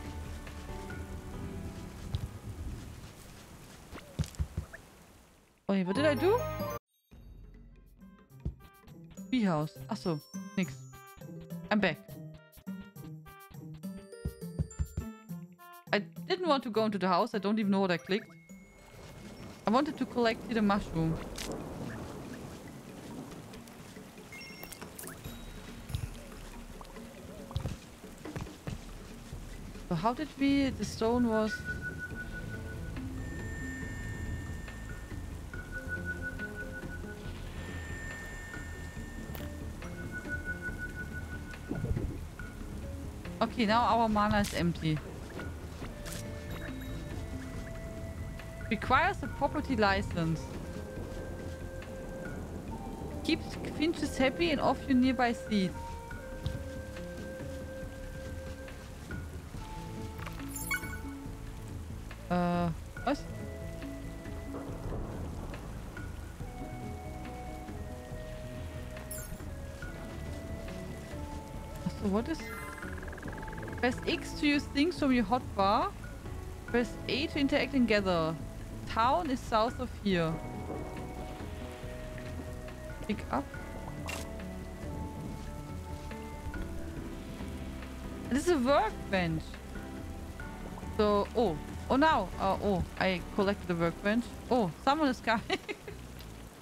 Speaker 1: Wait, what did I do? Treehouse. Achso, nix. I'm back. I didn't want to go into the house. I don't even know what I clicked. I wanted to collect the mushroom. So how did we... The stone was... Okay, now our mana is empty. Requires a property license. Keeps finches happy and off your nearby seeds. What? So what is... Press X to use things from your hotbar. Press A to interact and gather. Town is south of here. Pick up. This is a workbench. So, oh now. Oh, I collected the workbench. Oh, someone is coming.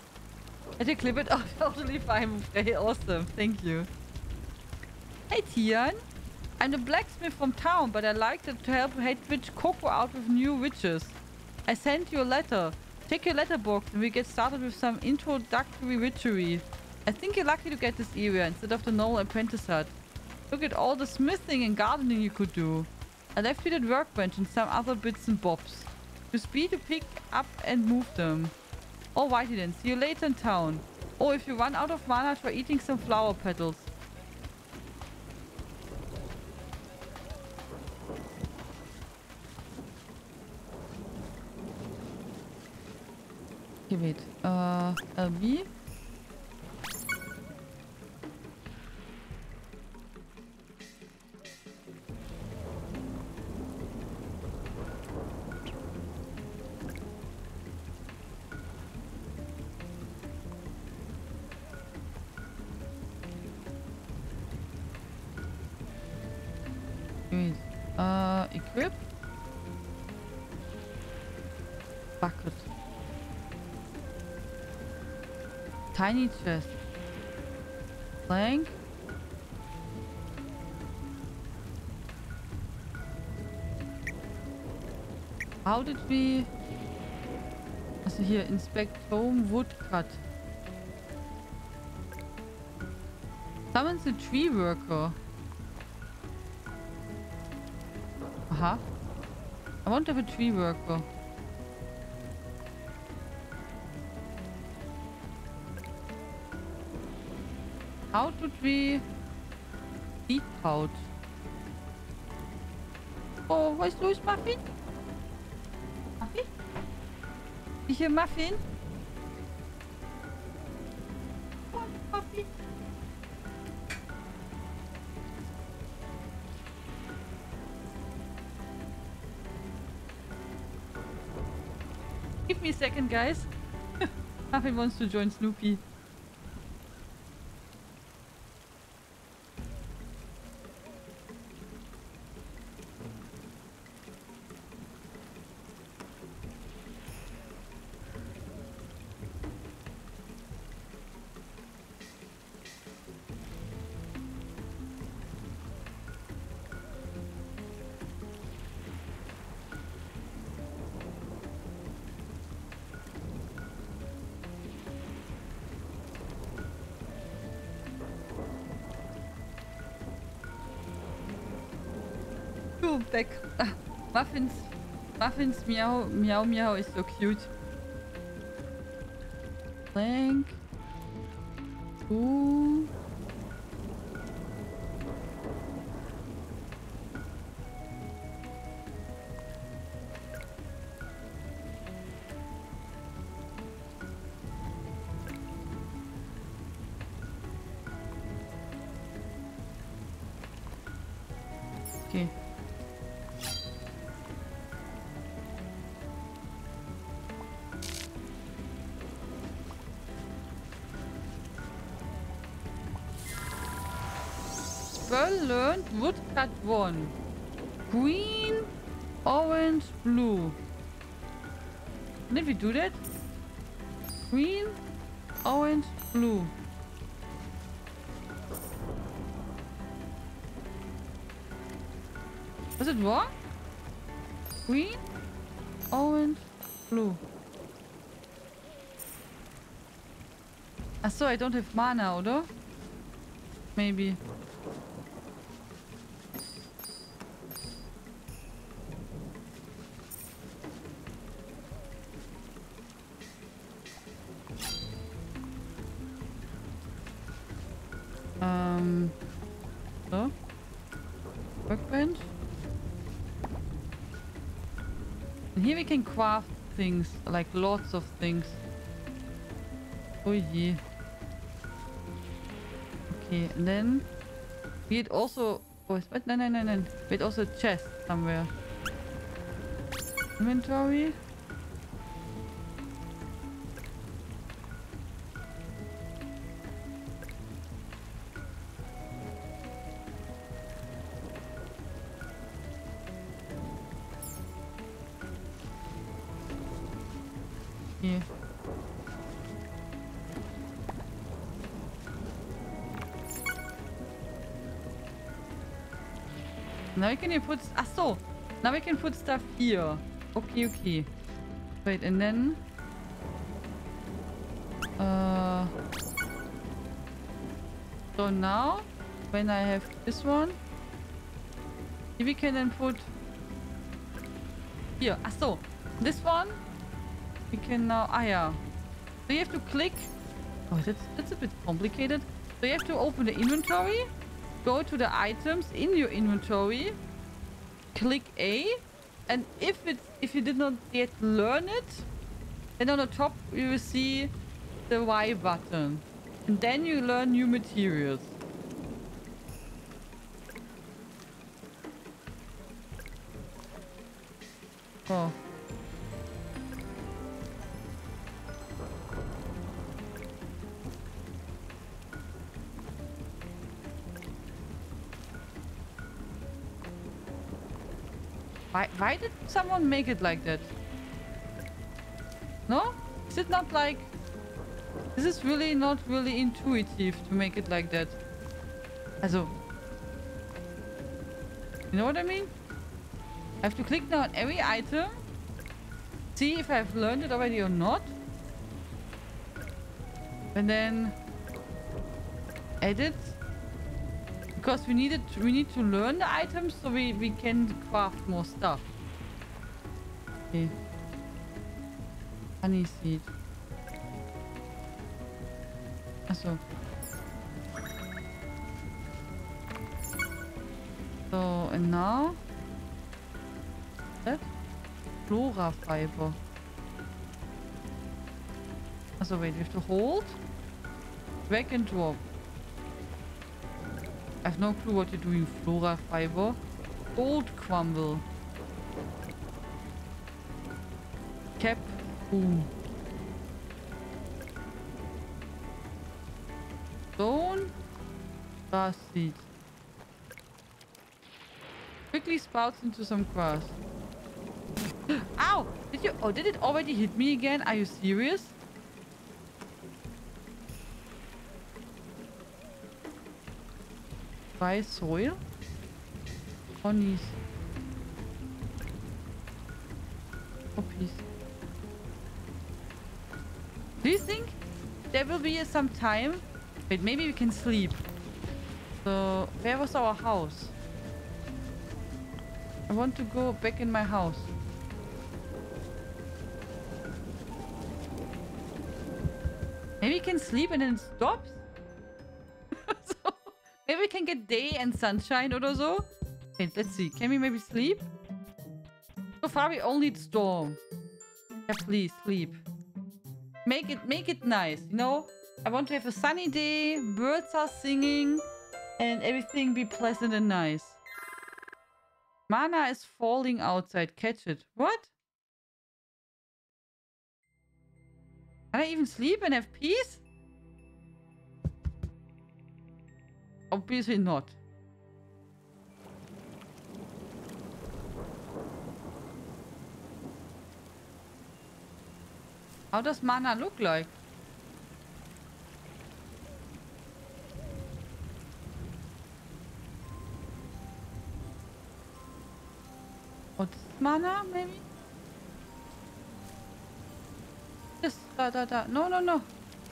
Speaker 1: I did clip it. Oh, totally fine. Very awesome. Thank you. Hey, Tian. I'm the blacksmith from town, but I like to help Head Witch Coco out with new witches. I sent you a letter. Check your letterbox and we get started with some introductory witchery. I think you're lucky to get this area instead of the normal apprentice hut. Look at all the smithing and gardening you could do. I left you that workbench and some other bits and bobs. Use B to pick up and move them. Alrighty then, see you later in town. Oh, if you run out of mana, try eating some flower petals. Okay, wait. LB? Wait. Equip? Bucket. Tiny chest. Plank. How did we... Also hier, inspect home woodcut. Summons the tree worker. Aha. I want to have a tree worker. How did we... Seed pouch. Oh, was ist los, Muffin? Muffin? Ich hier Muffin? Oh, Muffin. Give me a second, guys. Muffin wants to join Snoopy. Back. Muffins meow is so cute. Plank. Ooh. Okay. Spell learned woodcut 1. Green, orange, blue. Did we do that? Green, orange, blue. Was it wrong? Green, orange, blue. Achso, I don't have mana, oder? Maybe. So. Workbench. And here we can craft things, like lots of things. Oh yeah. Okay, and then we had also... Oh, what? No. We had also a chest somewhere. Inventory. Now we can put... Ach so. Now we can put stuff here. Okay, okay. Wait, and then... So now, when I have this one, we can then put... Here. Ach so. This one, we can now... Ah, yeah. So you have to click... Oh, that's a bit complicated. So you have to open the inventory, go to the items in your inventory, click A, and if you did not yet learn it, then on the top you will see the Y button. And then you learn new materials. Oh. Why did someone make it like that? No? Is it not like... This is really not really intuitive to make it like that. Also... You know what I mean? I have to click now on every item. See if I've learned it already or not. And then... Edit. Because we need to learn the items so we can craft more stuff. Okay. Honey seed. Achso. So, and now? That? Flora fiber. Achso, wait, we have to hold. Drag and drop. I have no clue what you're doing, Flora fiber. Gold crumble. Cap. Boom. Stone. Grass seed. Quickly sprouts into some grass. Ow! Did it already hit me again? Are you serious? Dry soil? Ponies. Poppies. Do you think there will be some time? Wait, maybe we can sleep. So, where was our house? I want to go back in my house. Maybe we can sleep and then it stops? So, maybe we can get day and sunshine or so? Wait, let's see. Can we maybe sleep? So far we only need storm. Yeah, please, sleep. Make it nice, you know? I want to have a sunny day, birds are singing, and everything be pleasant and nice. Mana is falling outside. Catch it. What? Can I even sleep and have peace? Obviously not. How does mana look like? What's mana, maybe? Yes, da. No.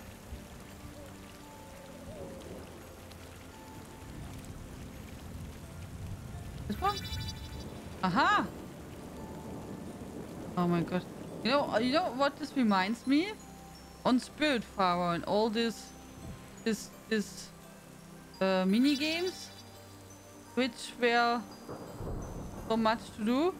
Speaker 1: This one? Aha! Oh my god. You know what this reminds me? On Spiritfarer and all this mini games, which were so much to do.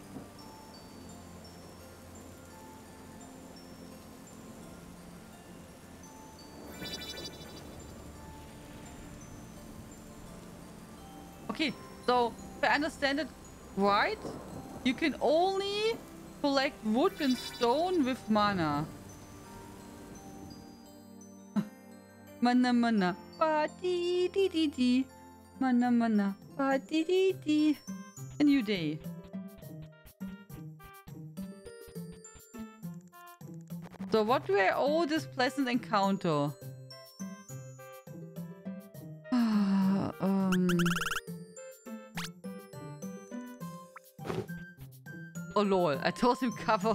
Speaker 1: Okay, so if I understand it right, you can only collect wood and stone with mana. Mana. Ba-dee-dee-dee-dee. Mana. Ba-dee-dee-dee. A new day. So what do I owe this pleasant encounter? lol. I told him cover.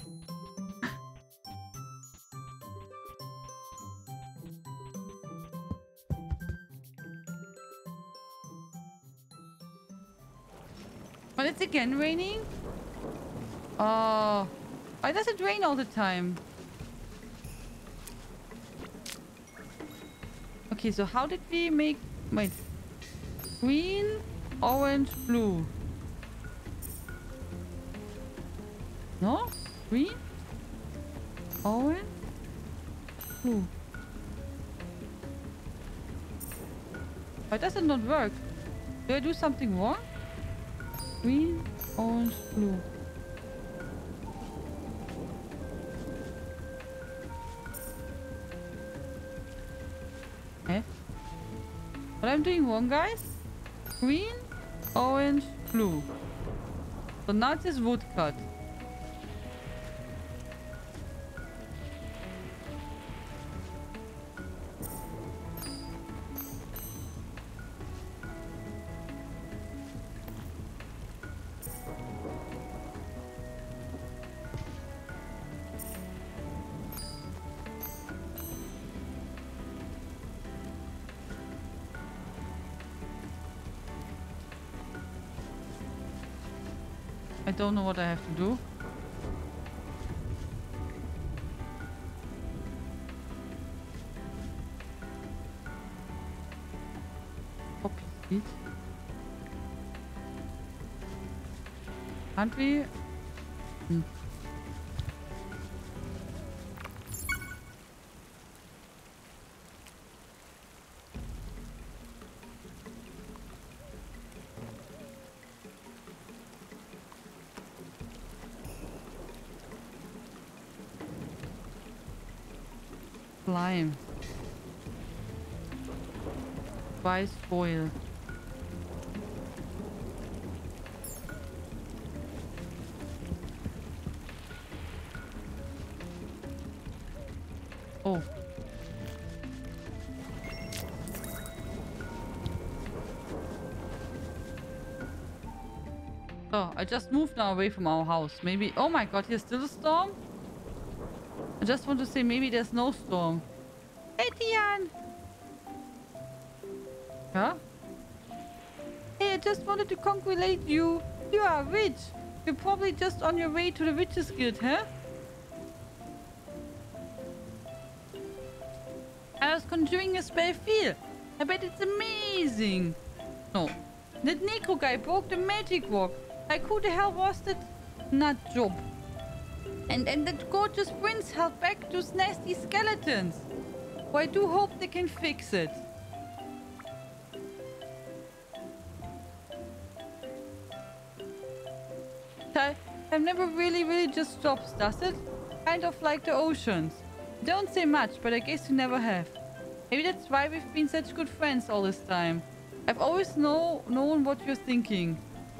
Speaker 1: But it's again raining? Oh. Why does it rain all the time? Okay, so how did we make... Wait. Green, orange, blue. No? Green? Orange? Blue. Why does it not work? Do I do something wrong? Green, orange, blue. Eh? What I'm doing wrong, guys? Green, orange, blue. So now it is woodcut. I don't know what I have to do. Poppy seed. Can't we? Slime. By spoil. Oh. Oh, I just moved now away from our house. Maybe... Oh my god, here's still a storm? I just want to say maybe there's no storm. Hey, Tian! Huh? Hey, I just wanted to congratulate you. You are rich. You're probably just on your way to the Witches Guild, huh? I was conjuring a spell feel. I bet it's amazing. No. That Necro guy broke the magic rock. Like, who the hell was that nut job? And that gorgeous prince held back those nasty skeletons. Well, I do hope they can fix it. Time never really just stops, does it? Kind of like the oceans. Don't say much, but I guess you never have. Maybe that's why we've been such good friends all this time. I've always known what you're thinking.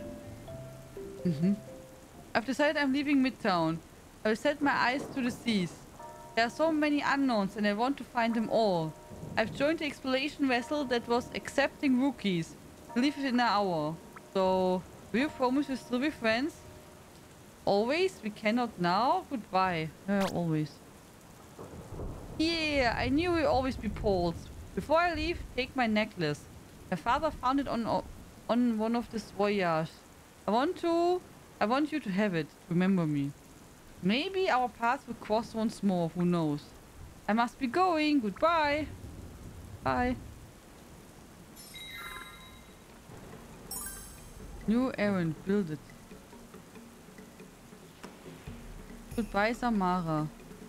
Speaker 1: I've decided I'm leaving Midtown. I will set my eyes to the seas. There are so many unknowns and I want to find them all. I've joined the exploration vessel that was accepting rookies. I'll leave it in an hour. So, will you promise we'll still be friends? Always? We cannot now? Goodbye. Always. Yeah, I knew we'd always be pals. Before I leave, take my necklace. My father found it on one of the voyages. I want you to have it. Remember me. Maybe our paths will cross once more. Who knows? I must be going. Goodbye. Bye. New errand. Build it. Goodbye, Samara.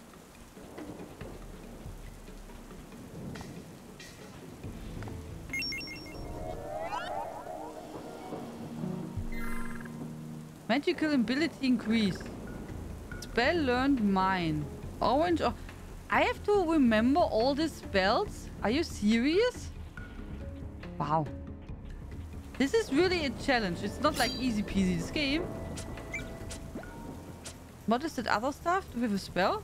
Speaker 1: Magical ability increased. Spell learned mine. Orange. Oh, I have to remember all these spells? Are you serious? Wow. This is really a challenge. It's not like easy peasy this game. What is that other stuff? Do we have a spell?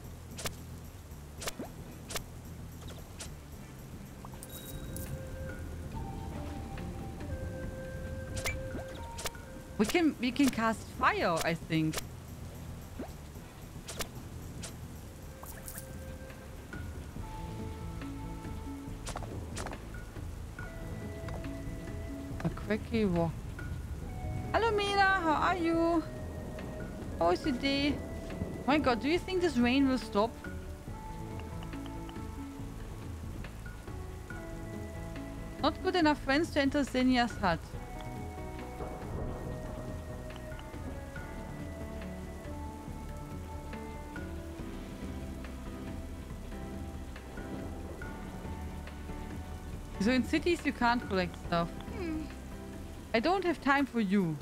Speaker 1: We can cast fire, I think. Quacky Walk. Hello, Mina. How are you? How is your day? Oh my god, do you think this rain will stop? Not good enough friends to enter Xenia's hut. So in cities you can't collect stuff. I don't have time for you.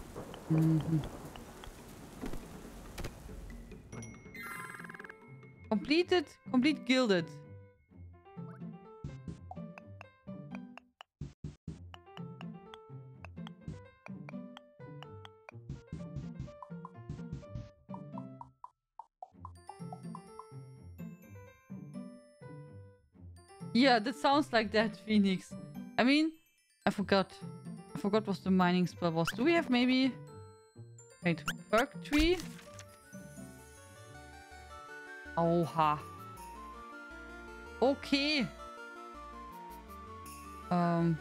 Speaker 1: Complete gilded. Yeah, that sounds like that, Phoenix. I mean, I forgot. I forgot what the mining spell was. Do we have maybe... Wait, perk tree? Oha. Okay. Okay,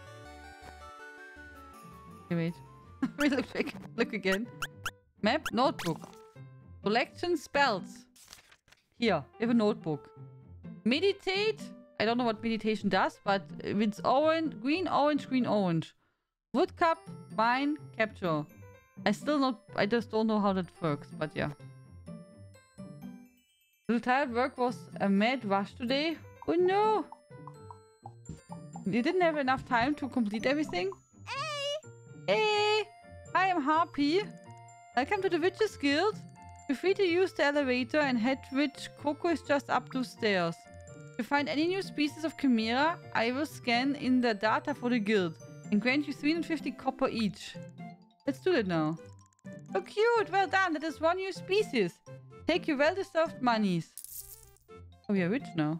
Speaker 1: wait. Wait, look again. Map, notebook. Collection spells. Here, we have a notebook. Meditate. I don't know what meditation does, but it's orange, green, orange, green, orange. Woodcup, mine, capture. I just don't know how that works, but yeah. The tired work was a mad rush today. Oh no! You didn't have enough time to complete everything? Hey! Hi, I'm Harpy. Welcome to the Witches Guild. Feel free to use the elevator and head which Coco is just up two stairs. If you find any new species of chimera, I will scan in the data for the guild and grant you 350 copper each. Let's do that now. Oh cute! Well done! That is one new species. Take your well-deserved monies. Oh, we are rich now.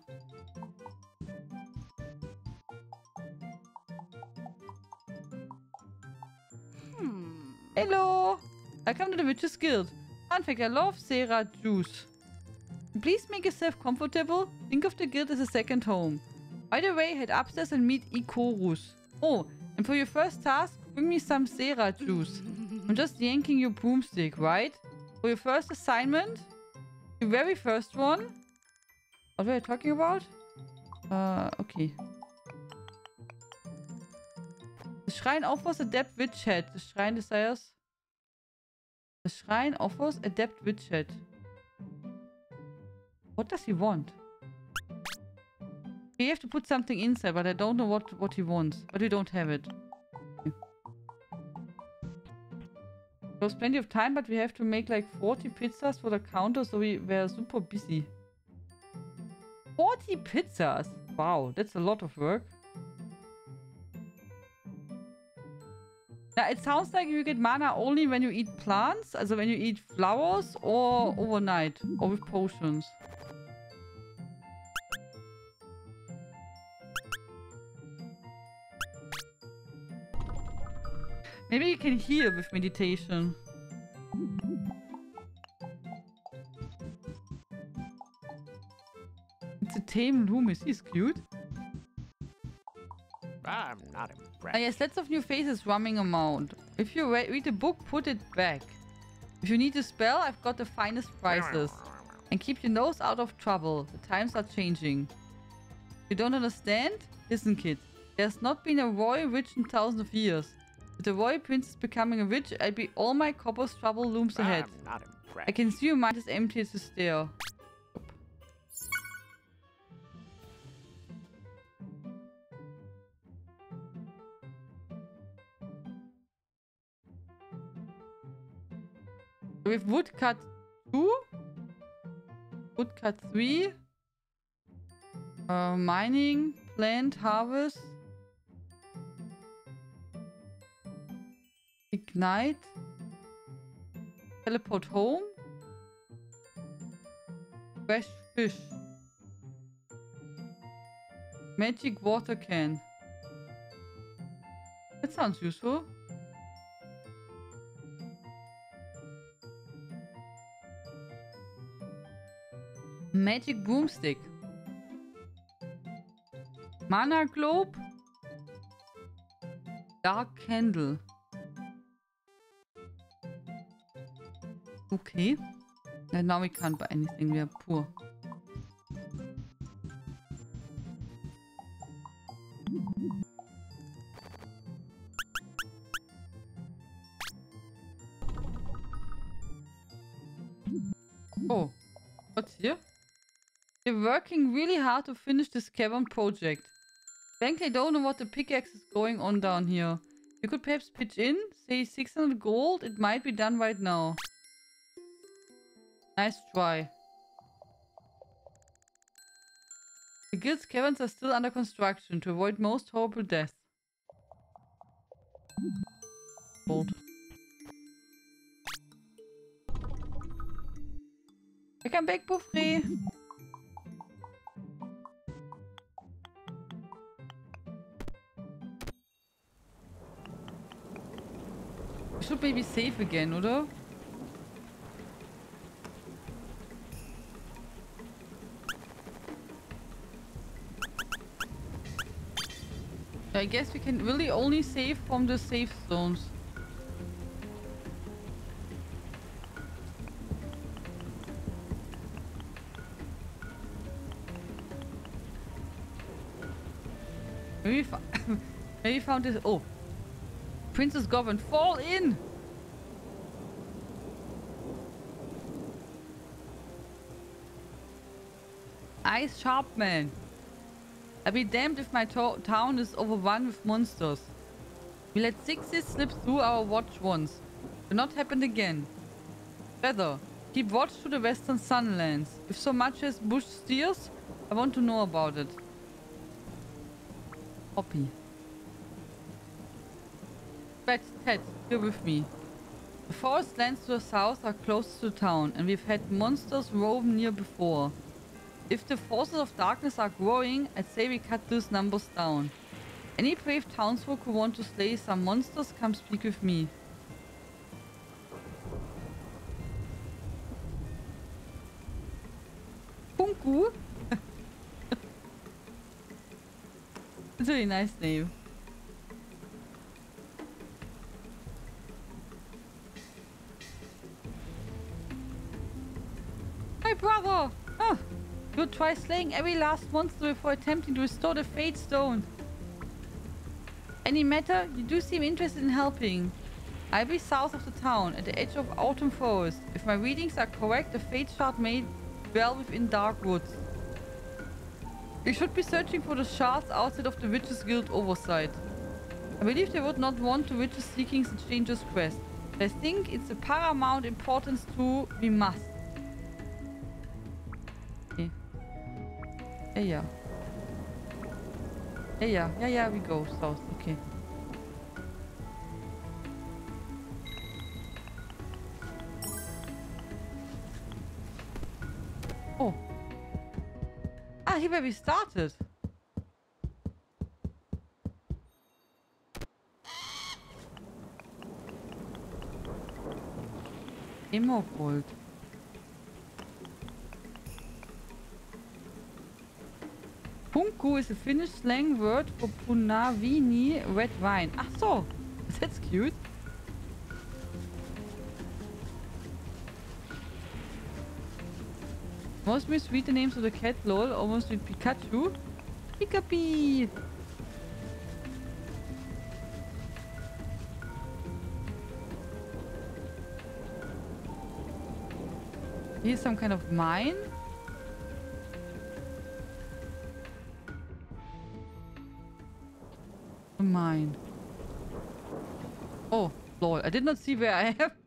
Speaker 1: Hello! Welcome to the Witches Guild. Fun fact, I love Sarah juice. Please make yourself comfortable. Think of the guild as a second home. By the way, head upstairs and meet Ikorus. Oh, and for your first task, bring me some Sarah juice. I'm just yanking your broomstick, right? For your first assignment, your very first one. What were I talking about? Okay. The shrine offers adept witch head. The shrine desires... The shrine offers adept witch head. What does he want? You have to put something inside, but I don't know what he wants. But we don't have it. Okay. There's plenty of time, but we have to make like 40 pizzas for the counter, so we were super busy. 40 pizzas? Wow, that's a lot of work. Now, it sounds like you get mana only when you eat plants, also when you eat flowers, or overnight, or with potions. Maybe you can heal with meditation. It's a tame Loomis. He's cute.
Speaker 2: I'm not impressed.
Speaker 1: Ah, yes, lots of new faces roaming around. If you read a book, put it back. If you need a spell, I've got the finest prices. And keep your nose out of trouble. The times are changing. You don't understand? Listen, kid. There's not been a royal witch in thousands of years. With the royal princess becoming a witch, all my copper's trouble looms ahead.
Speaker 2: I'm not impressed.
Speaker 1: I can see your mind is empty as a stare. We have woodcut 2, woodcut 3, mining, plant, harvest, ignite, teleport home, fresh fish, magic water can. That sounds useful. Magic broomstick. Mana globe. Dark candle. Okay. And now we can't buy anything. We are poor. Oh, what's here? You're working really hard to finish this cavern project. Frankly, I don't know what the pickaxe is going on down here. You could perhaps pitch in, say 600 gold. It might be done right now. Nice try. The guild's caverns are still under construction to avoid most horrible deaths. Gold. Welcome back, Buffrey. We should maybe save again, oder? I guess we can really only save from the safe zones. Maybe we found this. Oh, Princess Goblin, fall in! Ice Sharpman. I'll be damned if my town is overrun with monsters. We let sixes slip through our watch once. Will not happen again. Feather, keep watch to the western sunlands. If so much as bush steers, I want to know about it. Hoppy. But Ted, you're with me. The forest lands to the south are close to the town, and we've had monsters roam near before. If the forces of darkness are growing, I'd say we cut those numbers down. Any brave townsfolk who want to slay some monsters, come speak with me. Punku? It's a really nice name. My brother! Oh. You'll try slaying every last monster before attempting to restore the Fate Stone. Any matter? You do seem interested in helping. I'll be south of the town, at the edge of Autumn Forest. If my readings are correct, the Fate Shard may dwell within Dark Woods. We should be searching for the shards outside of the Witches Guild oversight. I believe they would not want the witches seeking such dangerous quest. But I think it's of paramount importance too. We must. Okay. Yeah. Yeah, we go south. Okay. Oh. Ah, here where we started. Immergold. Punku is a Finnish slang word for Punavini red wine. Ach so, that's cute. Most misread the names of the cat, lol, almost with Pikachu. Pikapi! Here's some kind of mine. A mine. Oh, lol. I did not see where I am.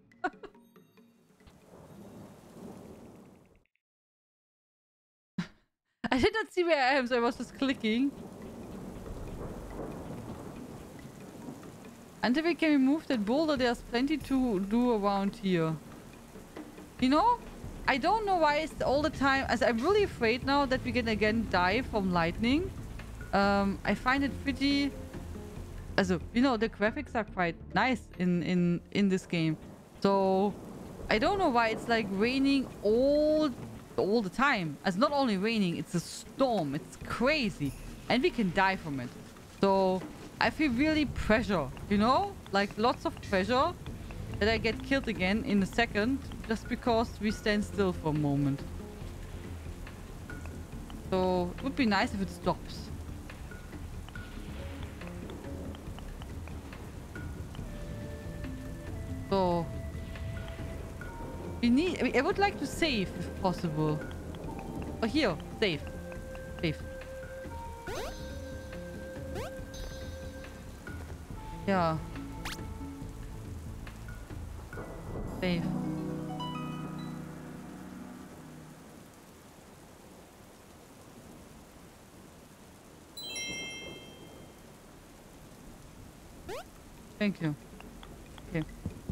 Speaker 1: I did not see where I am, so I was just clicking. Until we can remove that boulder, there's plenty to do around here. You know? I don't know why it's all the time... As I'm really afraid now that we can again die from lightning. I find it pretty... Also, you know, the graphics are quite nice in this game. So, I don't know why it's like raining all the time. It's not only raining, it's a storm. It's crazy. And we can die from it. So, I feel really pressure, you know? Like lots of pressure that I get killed again in a second just because we stand still for a moment. So it would be nice if it stops. So I would like to save if possible. Oh, here, save. Save. Yeah. Save. Thank you. Okay.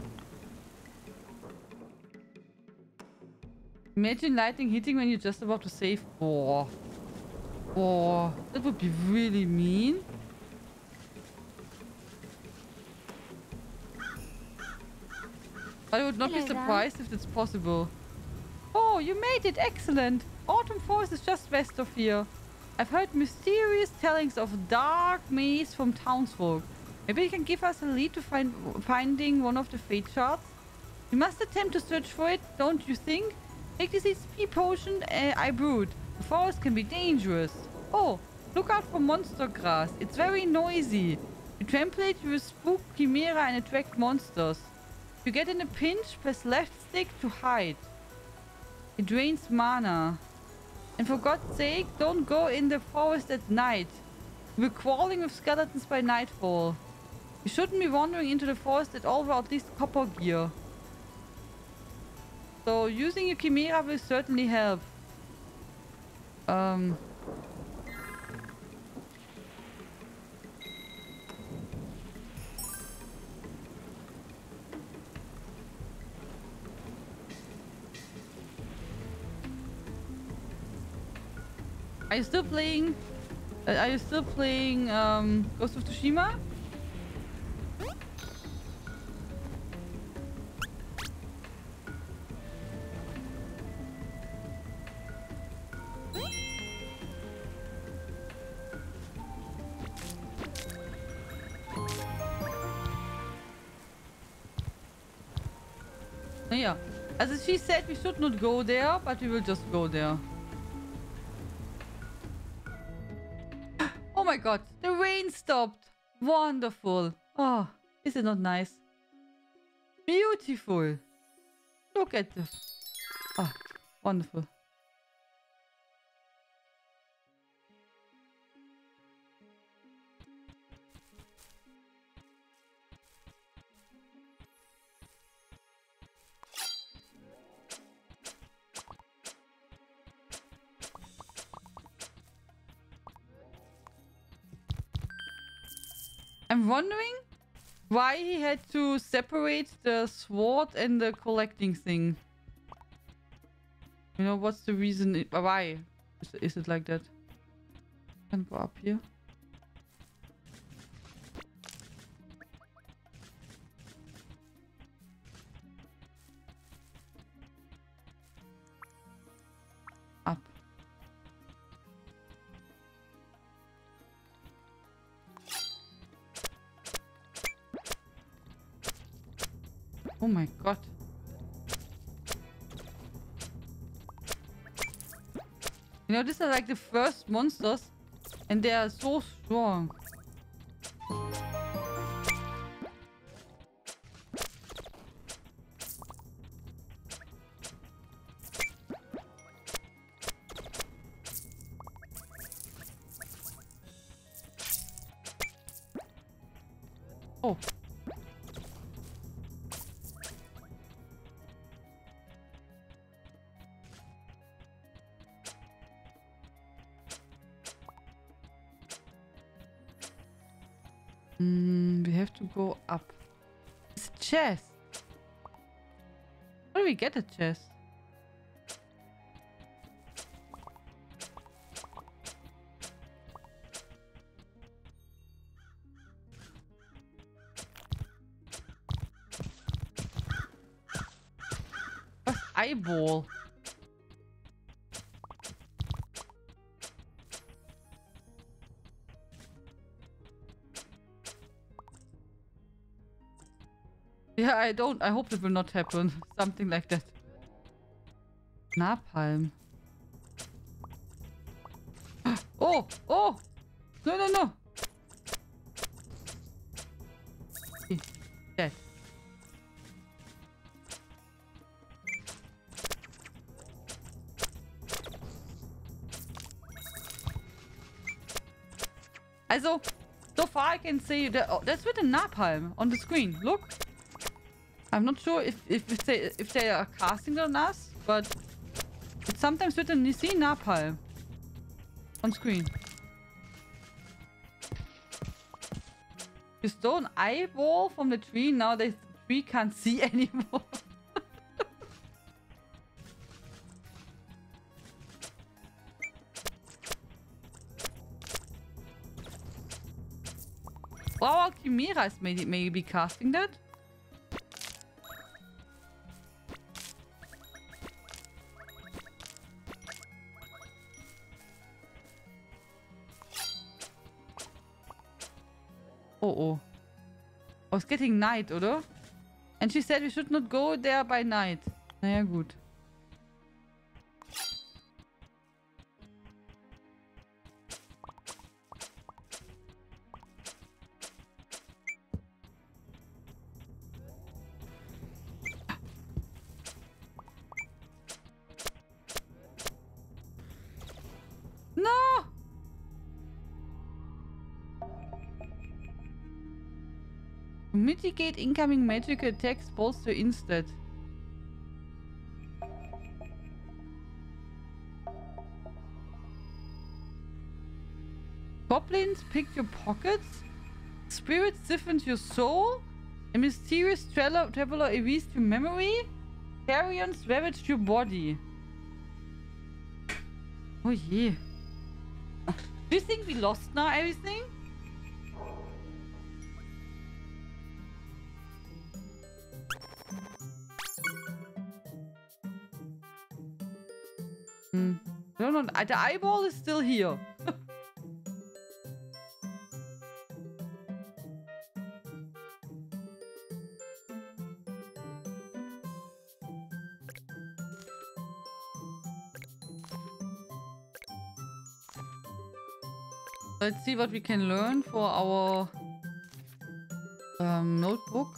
Speaker 1: Imagine lightning hitting when you're just about to save. Oh. Oh. That would be really mean. I would not be surprised if it's possible. Oh, you made it! Excellent! Autumn Forest is just west of here. I've heard mysterious tellings of dark maze from townsfolk. Maybe you can give us a lead to finding one of the fate shards? We must attempt to search for it, don't you think? Take this XP potion I brewed. The forest can be dangerous. Oh, look out for monster grass. It's very noisy. You trample it, you will spook chimera and attract monsters. If you get in a pinch, press left stick to hide. It drains mana. And for God's sake, don't go in the forest at night. We're crawling with skeletons by nightfall. You shouldn't be wandering into the forest at all without at least copper gear. So using your chimera will certainly help. Are you still playing? Ghost of Tsushima? Yeah. As she said, we should not go there, but we will just go there. Oh my god, the rain stopped. Wonderful. Oh, is it not nice? Beautiful. Look at this. Ah, wonderful. I'm wondering why he had to separate the sword and the collecting thing. You know, what's the reason? Why is it like that? Can go up here. Up. Oh my god. You know, these are like the first monsters and they are so strong. Oh. We have to go up. It's a chest. How do we get a chest? What's eyeball? Yeah, I hope that will not happen. Something like that. Napalm. Oh! Oh! No, no, no! Okay, dead. Also, so far I can say that that's written napalm on the screen. Look. I'm not sure if they are casting it on us, but it's sometimes written you see napalm on screen. You stole an eyeball from the tree, now the tree can't see anymore. Wow, Chimera is maybe casting that. Oh. Oh, it's getting night, oder? And she said we should not go there by night. Naja, gut. No! To mitigate incoming magical attacks, bolster instead. Goblins pick your pockets. Spirits siphon your soul. A mysterious traveler erased your memory. Carrions ravaged your body. Oh yeah. Do you think we lost now everything? No, no, the eyeball is still here. Let's see what we can learn for our notebook.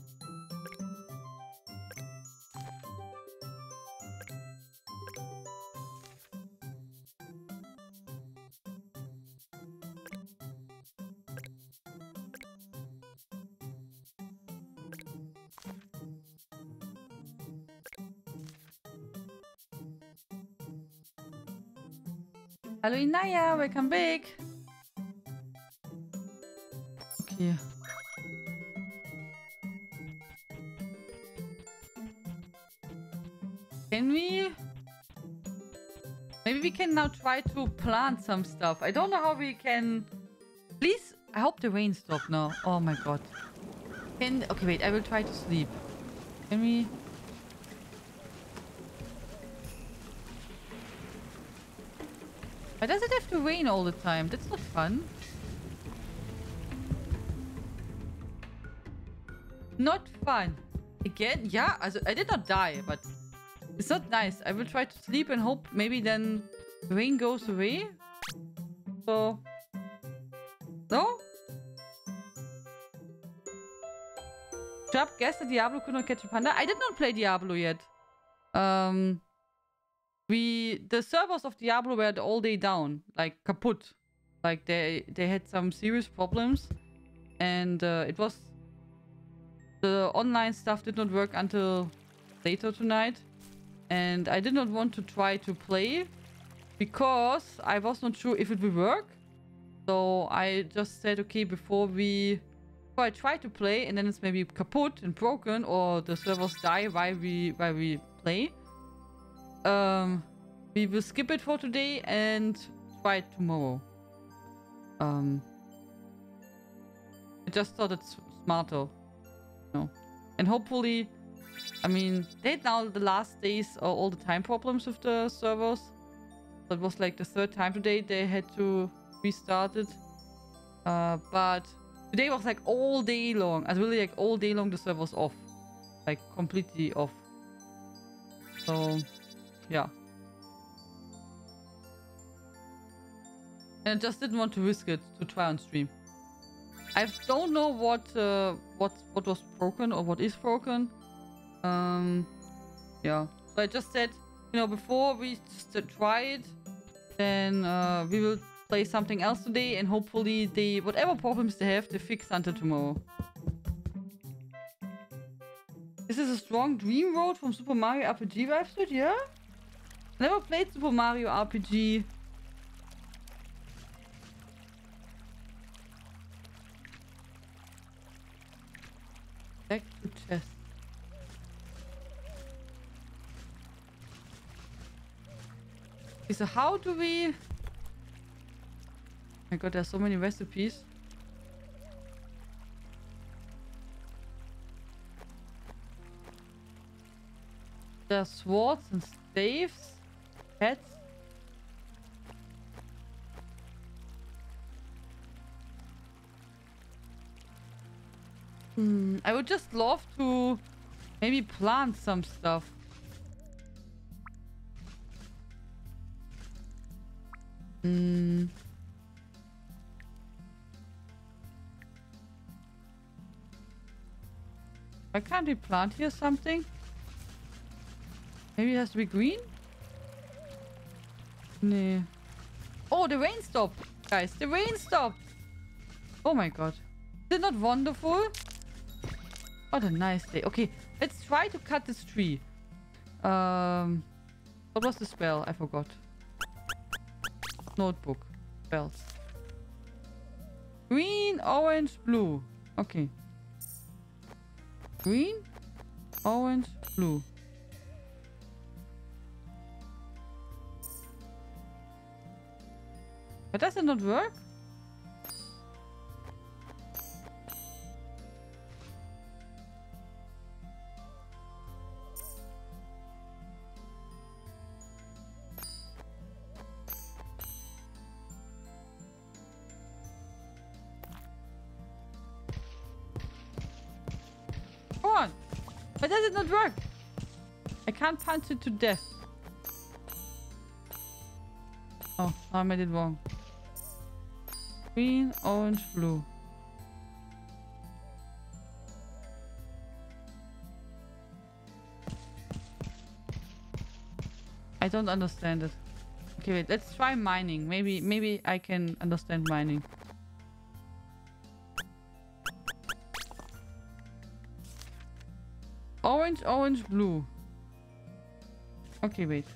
Speaker 1: Hallo Inaya, welcome back. Okay. Can we? Maybe we can now try to plant some stuff. I don't know how we can. Please, I hope the rain stopped now. Oh my god. Okay, wait, I will try to sleep. Can we? Why does it have to rain all the time? That's not fun. Not fun. Again? Yeah, also, I did not die, but it's not nice. I will try to sleep and hope maybe then the rain goes away. So... No? Sharp guess that Diablo could not catch a panda. I did not play Diablo yet. The servers of Diablo were all day down, like kaput. Like they had some serious problems, and it was the online stuff did not work until later tonight, and I did not want to try to play because I was not sure if it will work. So I just said, okay, before I try to play and then it's maybe kaput and broken or the servers die while we play. We will skip it for today and try it tomorrow. I just thought it's smarter. No. And hopefully, I mean, they had now the last days all the time problems with the servers. That was like the third time today they had to restart it. But today was like all day long. As really like all day long the server was off. Like, completely off. So, yeah. And I just didn't want to risk it to try on stream. I don't know what was broken or what is broken. Yeah. So I just said, you know, before we just try it, then we will play something else today, and hopefully they, whatever problems they have, they fix until tomorrow. This is a strong dream road from Super Mario RPG vibes to it, yeah? Never played Super Mario RPG. Back to chest. Okay, so how do we... Oh my god, there's so many recipes. There's swords and staves. Pets. I would just love to maybe plant some stuff. Why can't we plant here something? Maybe it has to be green? Nee. Oh, the rain stopped! Guys, the rain stopped! Oh my god. Is it not wonderful? What a nice day. Okay, let's try to cut this tree. What was the spell? I forgot. Notebook. Spells. Green, orange, blue. Okay. Green, orange, blue. But does it not work? Come on! Why does it not work? I can't punch it to death. Oh, I made it wrong. Green, orange, blue. I don't understand it. Okay, wait, let's try mining. Maybe I can understand mining. Orange, orange, blue. Okay, wait.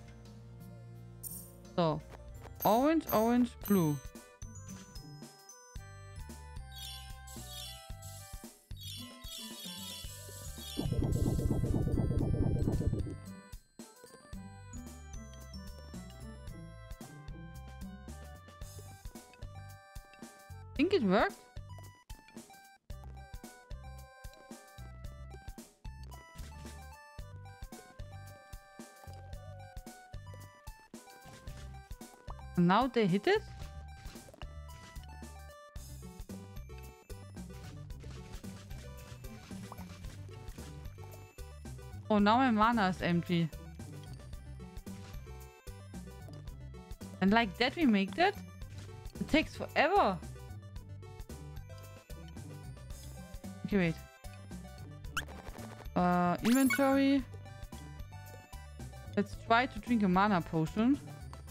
Speaker 1: So, orange, orange, blue. Think it worked? Now they hit it? Oh, now my mana is empty. And like that we make that? It takes forever. Okay, wait. Inventory. Let's try to drink a mana potion.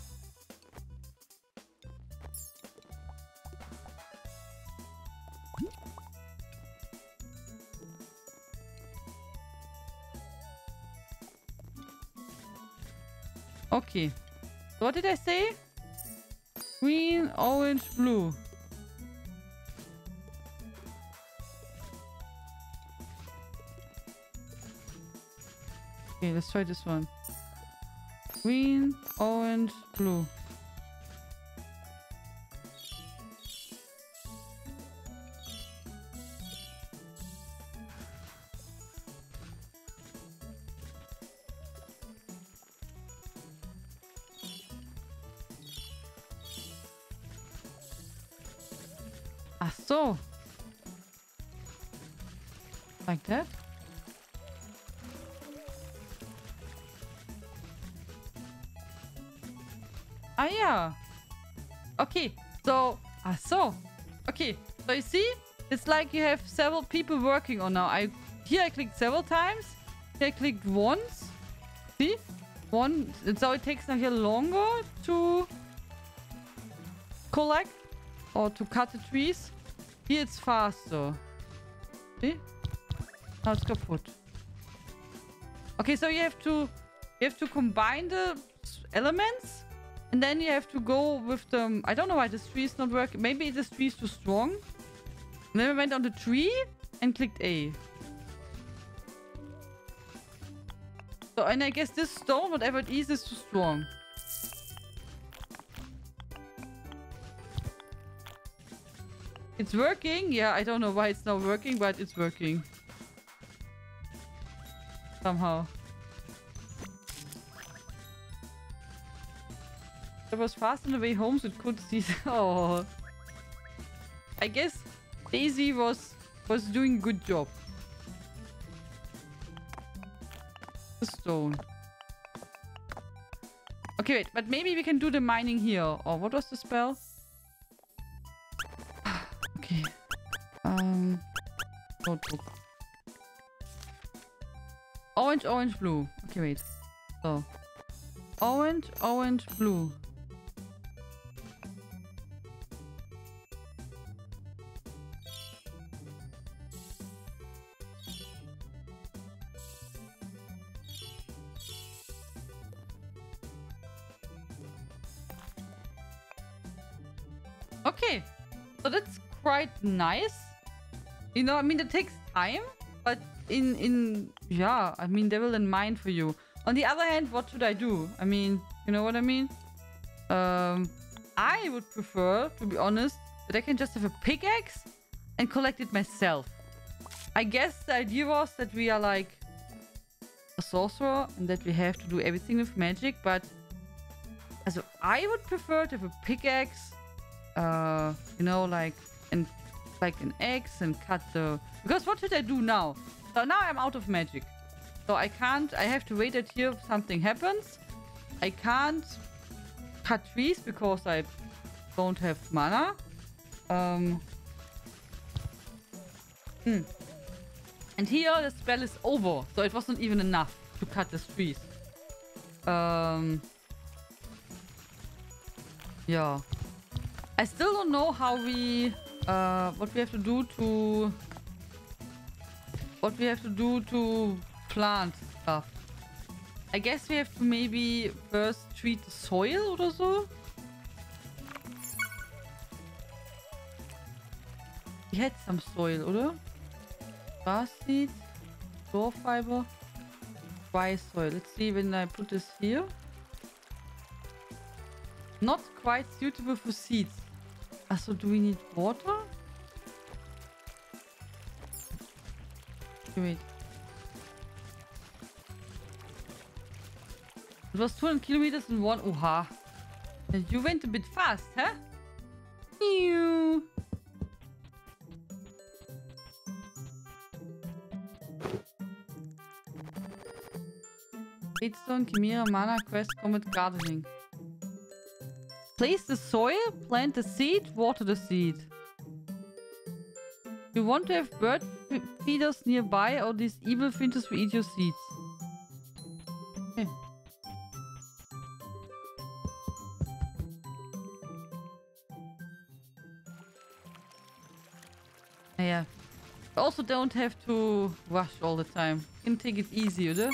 Speaker 1: Okay. So what did I say? Green, orange, blue. Okay, let's try this one. Green, orange, blue. Ach so. Like that? yeah. Okay, so... so. Okay, so you see? It's like you have several people working on now. Here I clicked several times. Here I clicked once. See? One. So it takes now here longer to collect or to cut the trees. Here it's faster. See? Now it's kaput. Okay, so you have to combine the elements, and then you have to go with them. I don't know why this tree is not working. Maybe this tree is too strong. And then we went on the tree and clicked A. So, and I guess this stone, whatever it is too strong. It's working. Yeah, I don't know why it's not working, but it's working. Somehow. It was fast on the way home, so it could see. Oh. I guess Daisy was doing a good job. The stone. Okay, wait, but maybe we can do the mining here. Or what was the spell? Okay. Notebook. Orange, orange, blue. Okay, wait. So. Orange, orange, blue. Okay, so that's quite nice. You know, I mean, it takes time, but yeah, I mean, they will then mine for you. On the other hand, what should I do? I mean, you know what I mean? I would prefer, to be honest, that I can just have a pickaxe and collect it myself. I guess the idea was that we are like a sorcerer and that we have to do everything with magic, but also I would prefer to have a pickaxe. You know, like an axe and cut the... Because what should I do now? So now I'm out of magic. So I can't... I have to wait until something happens. I can't cut trees because I don't have mana. And here the spell is over. So it wasn't even enough to cut the trees. Yeah. I still don't know how we, what we have to do to plant stuff. I guess we have to maybe first treat the soil or so. We had some soil, oder? Grass seed, door fiber, dry soil. Let's see when I put this here. Not quite suitable for seeds. So do we need water? Okay, wait. It was 200 kilometers in one. Oha. You went a bit fast, huh? Ew. Redstone, Chimera, Mana, Quest, Comet, Gardening. Place the soil, plant the seed, water the seed. You want to have bird feeders nearby or these evil finches will eat your seeds. Okay. Yeah. You also don't have to rush all the time. You can take it easy, oder?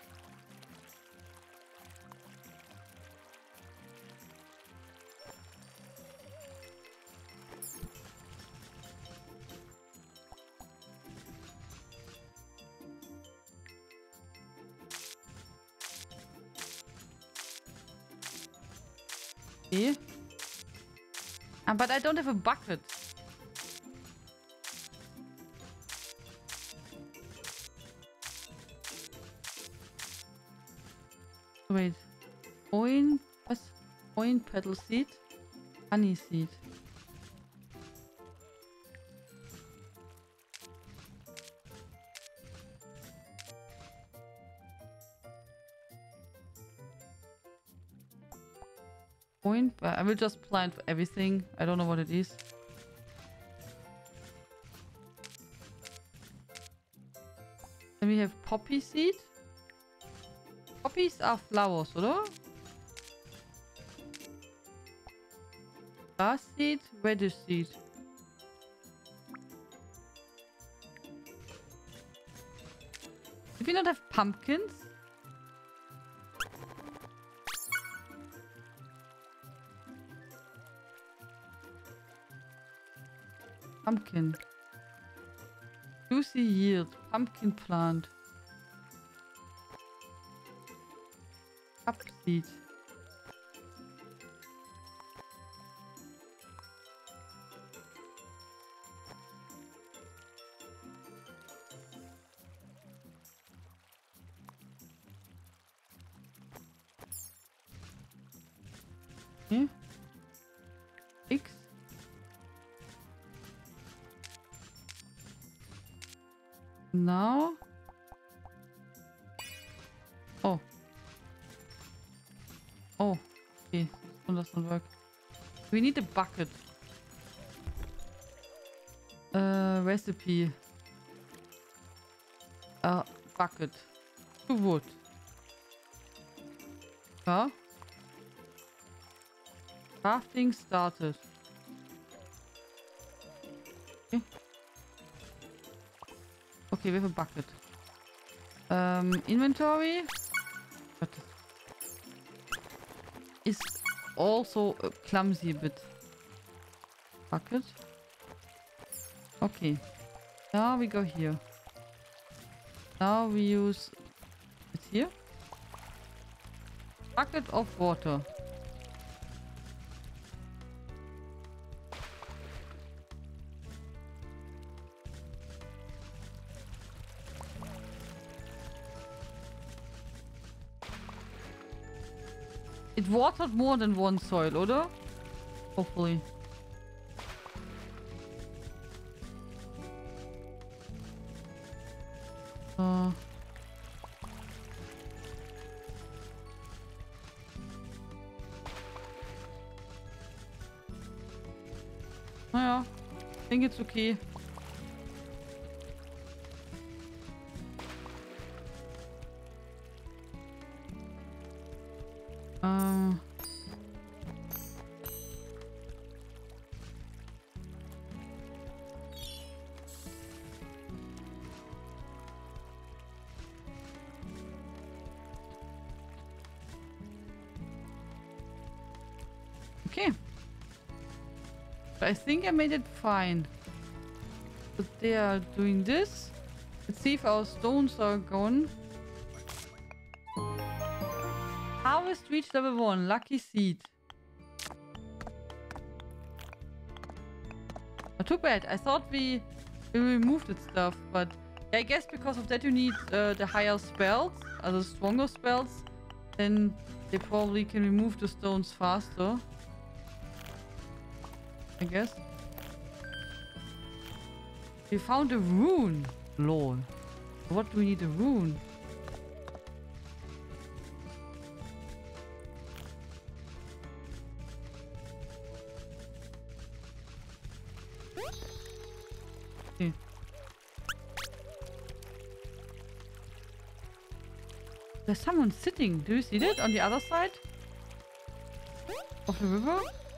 Speaker 1: But I don't have a bucket. Wait. Oin, was? Oin petal seed? Honey seed. Point, but I will just plant everything. I don't know what it is. Then we have poppy seed. Poppies are flowers, oder? Grass seed, radish seed. Did we not have pumpkins? Pumpkin. Juicy yield. Pumpkin plant. Cup seed. Okay. X. Now. Oh. Oh. Okay. This one doesn't work. We need a bucket. Recipe. Bucket. 2 wood. Yeah. Crafting started. Okay. Okay, we have a bucket. Inventory. What is also clumsy a bit. Bucket. Okay. Now we go here. Now we use it here. Bucket of water. It watered more than one soil, oder? Hopefully. Naja, I think it's okay. Okay. I think I made it fine. But they are doing this. Let's see if our stones are gone. Harvest reached level 1. Lucky seed. Oh, too bad. I thought we removed that stuff, but I guess because of that you need the higher spells, the stronger spells, then they probably can remove the stones faster. I guess. We found a rune. Lol. What do we need a rune? Okay. There's someone sitting. Do you see that on the other side of the river?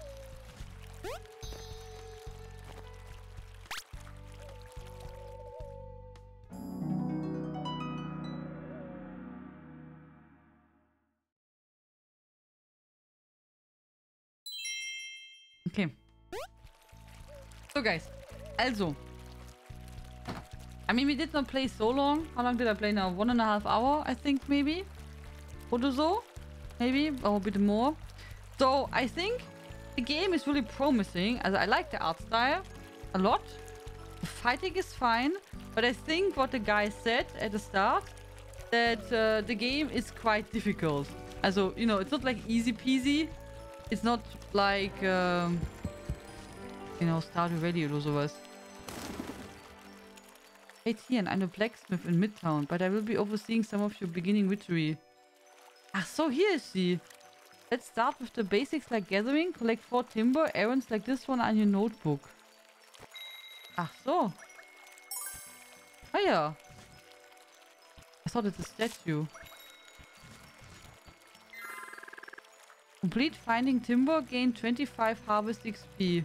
Speaker 1: Okay. So guys, also. I mean, we did not play so long. How long did I play now? 1.5 hours, I think, maybe? Or so? Maybe, or a bit more. So, I think the game is really promising. I like the art style a lot. The fighting is fine. But I think what the guy said at the start, that the game is quite difficult. Also, you know, it's not like easy peasy. It's not like, you know, Stardew Valley oder sowas. Right here, and I'm a blacksmith in Midtown, but I will be overseeing some of your beginning witchery. Ach so, hier ist sie. Let's start with the basics like gathering. Collect 4 timber. Errands like this one on your notebook. Ach so. Ah ja. I thought it's a statue. Complete finding timber. Gain 25 harvest XP.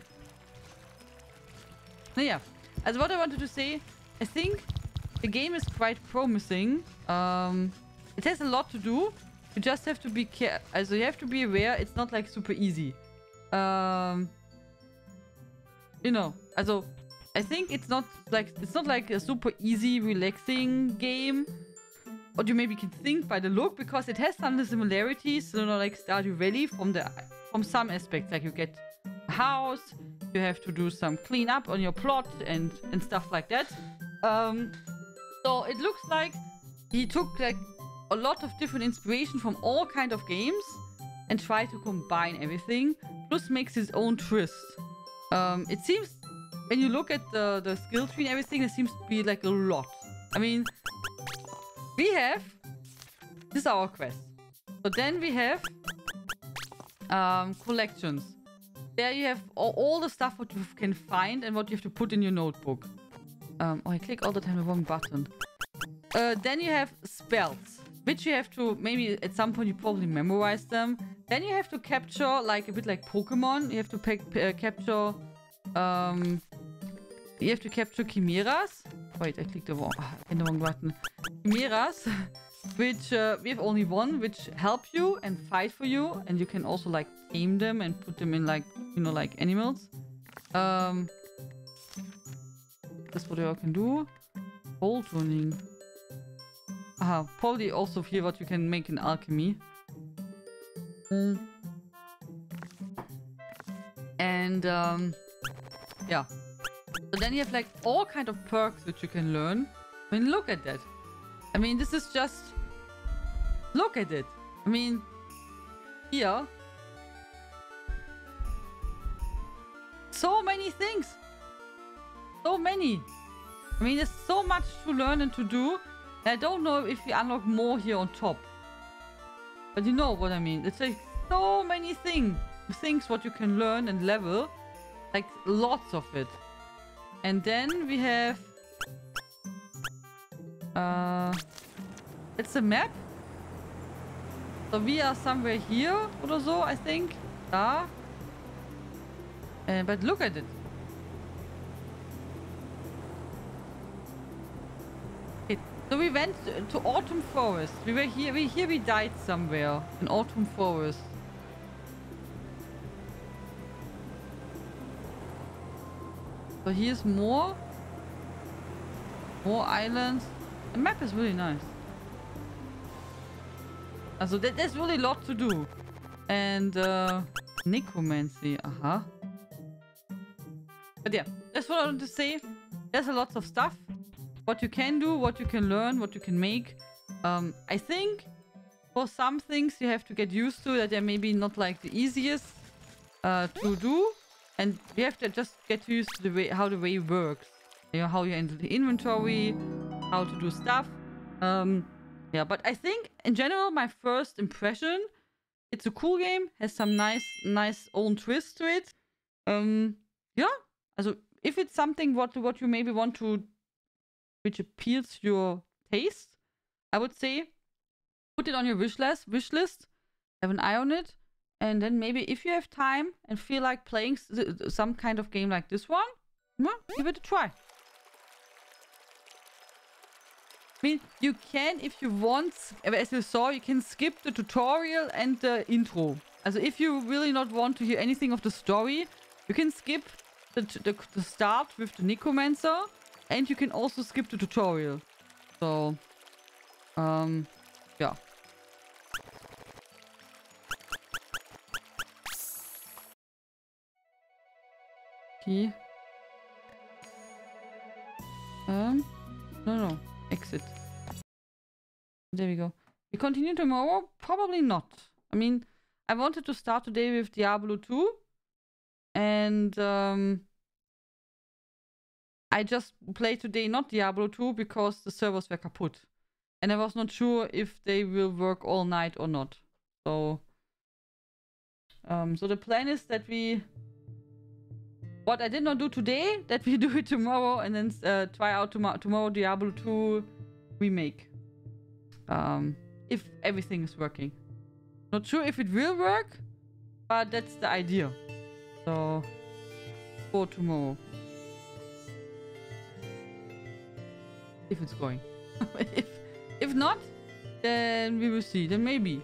Speaker 1: Naja. Also what I wanted to say. I think the game is quite promising. It has a lot to do. You just have to be also you have to be aware it's not like super easy. You know, also I think it's not like a super easy, relaxing game. What you maybe can think by the look, because it has some similarities, you know, like Stardew Valley from some aspects. Like you get a house, you have to do some cleanup on your plot and stuff like that. So it looks like he took like a lot of different inspiration from all kind of games and tried to combine everything, plus makes his own twist. It seems, when you look at the skill tree and everything, there seems to be like a lot. I mean, we have, this is our quest. So then we have collections. There you have all the stuff what you can find and what you have to put in your notebook. Oh, I click all the time the wrong button. Then you have spells, which you have to, maybe at some point you probably memorize them. Then you have to capture, like a bit like Pokemon. You have to capture, you have to capture chimeras. Wait, I clicked the wrong button. Chimeras, which we have only one, which help you and fight for you, and you can also like tame them and put them in like, you know, like animals. That's what I can do. Bolt running. Aha, probably also here what you can make in alchemy. And yeah. So then you have like all kind of perks which you can learn. I mean, look at that. I mean, this is just... Look at it. I mean, here. So many things. So many. I mean, there's so much to learn and to do. I don't know if we unlock more here on top. But you know what I mean. It's like so many things what you can learn and level. Like lots of it. And then we have... it's a map. So we are somewhere here or so, I think. Da. But look at it. So we went to Autumn Forest. We were here. We died somewhere in Autumn Forest. So here's more islands. The map is really nice. Also there's really a lot to do. And necromancy. Aha. But yeah, that's what I wanted to say. There's a lot of stuff. What you can do, what you can learn, what you can make. I think for some things you have to get used to that they're maybe not like the easiest to do. And you have to just get used to the way how the way works. You know, how you handle the inventory, how to do stuff. Yeah, but I think in general my first impression, it's a cool game, has some nice own twist to it. Yeah, also if it's something what you maybe want to, which appeals your taste, I would say put it on your wish list, have an eye on it, and then maybe if you have time and feel like playing some kind of game like this one, well, give it a try. I mean, you can, if you want, as you saw, you can skip the tutorial and the intro. Also if you really not want to hear anything of the story, you can skip the start with the necromancer. And you can also skip the tutorial. So, yeah. Okay. No. Exit. There we go. We continue tomorrow? Probably not. I mean, I wanted to start today with Diablo 2. And, I just played today not Diablo 2 because the servers were kaput. And I was not sure if they will work all night or not. So So the plan is that we... What I did not do today, that we do it tomorrow and then try out tomorrow Diablo 2 remake. If everything is working. Not sure if it will work, but that's the idea. So, for tomorrow. If it's going. if not, then we will see. Then maybe.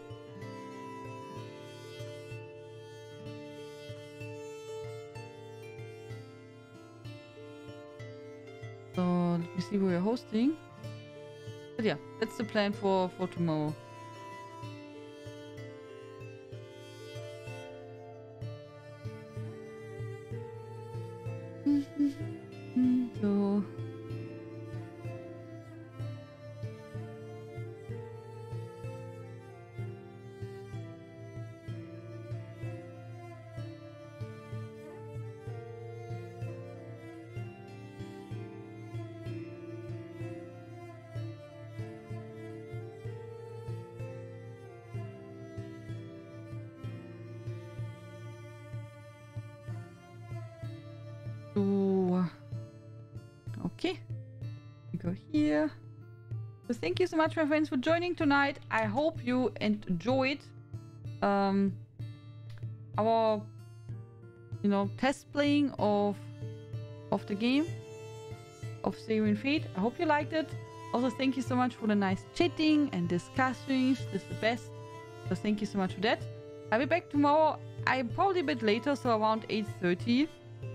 Speaker 1: So, let me see where we're hosting. But yeah, that's the plan for tomorrow. So... Okay, we go here. So thank you so much, my friends, for joining tonight. I hope you enjoyed our, test playing of the game of Seirin Fate. I hope you liked it. Also, thank you so much for the nice chatting and discussing. This is the best. So thank you so much for that. I'll be back tomorrow. I'm probably a bit later, so around 8:30.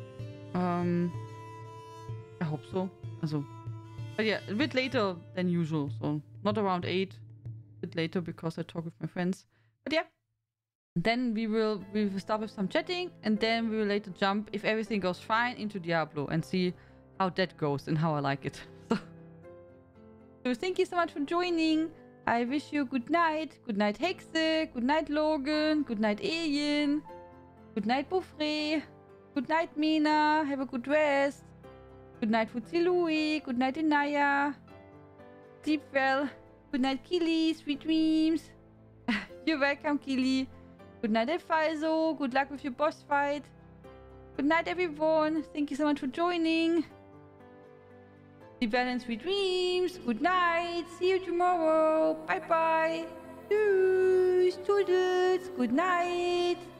Speaker 1: I hope so. Also, but yeah, a bit later than usual. So not around 8. A bit later because I talk with my friends. But yeah. Then we will start with some chatting, and then we will later jump, if everything goes fine, into Diablo and see how that goes and how I like it. So thank you so much for joining. I wish you good night. Good night, Hexe. Good night, Logan. Good night, Alien. Good night, Buffre. Good night, Mina. Have a good rest. Good night, Futsi Louie. Good night, Inaya. Sleep well. Good night, Kili. Sweet dreams. You're welcome, Kili. Good night, Elfaiso. Good luck with your boss fight. Good night, everyone. Thank you so much for joining. Sleep well and sweet dreams. Good night. See you tomorrow. Bye-bye. Tschüss. Toodles. Good night.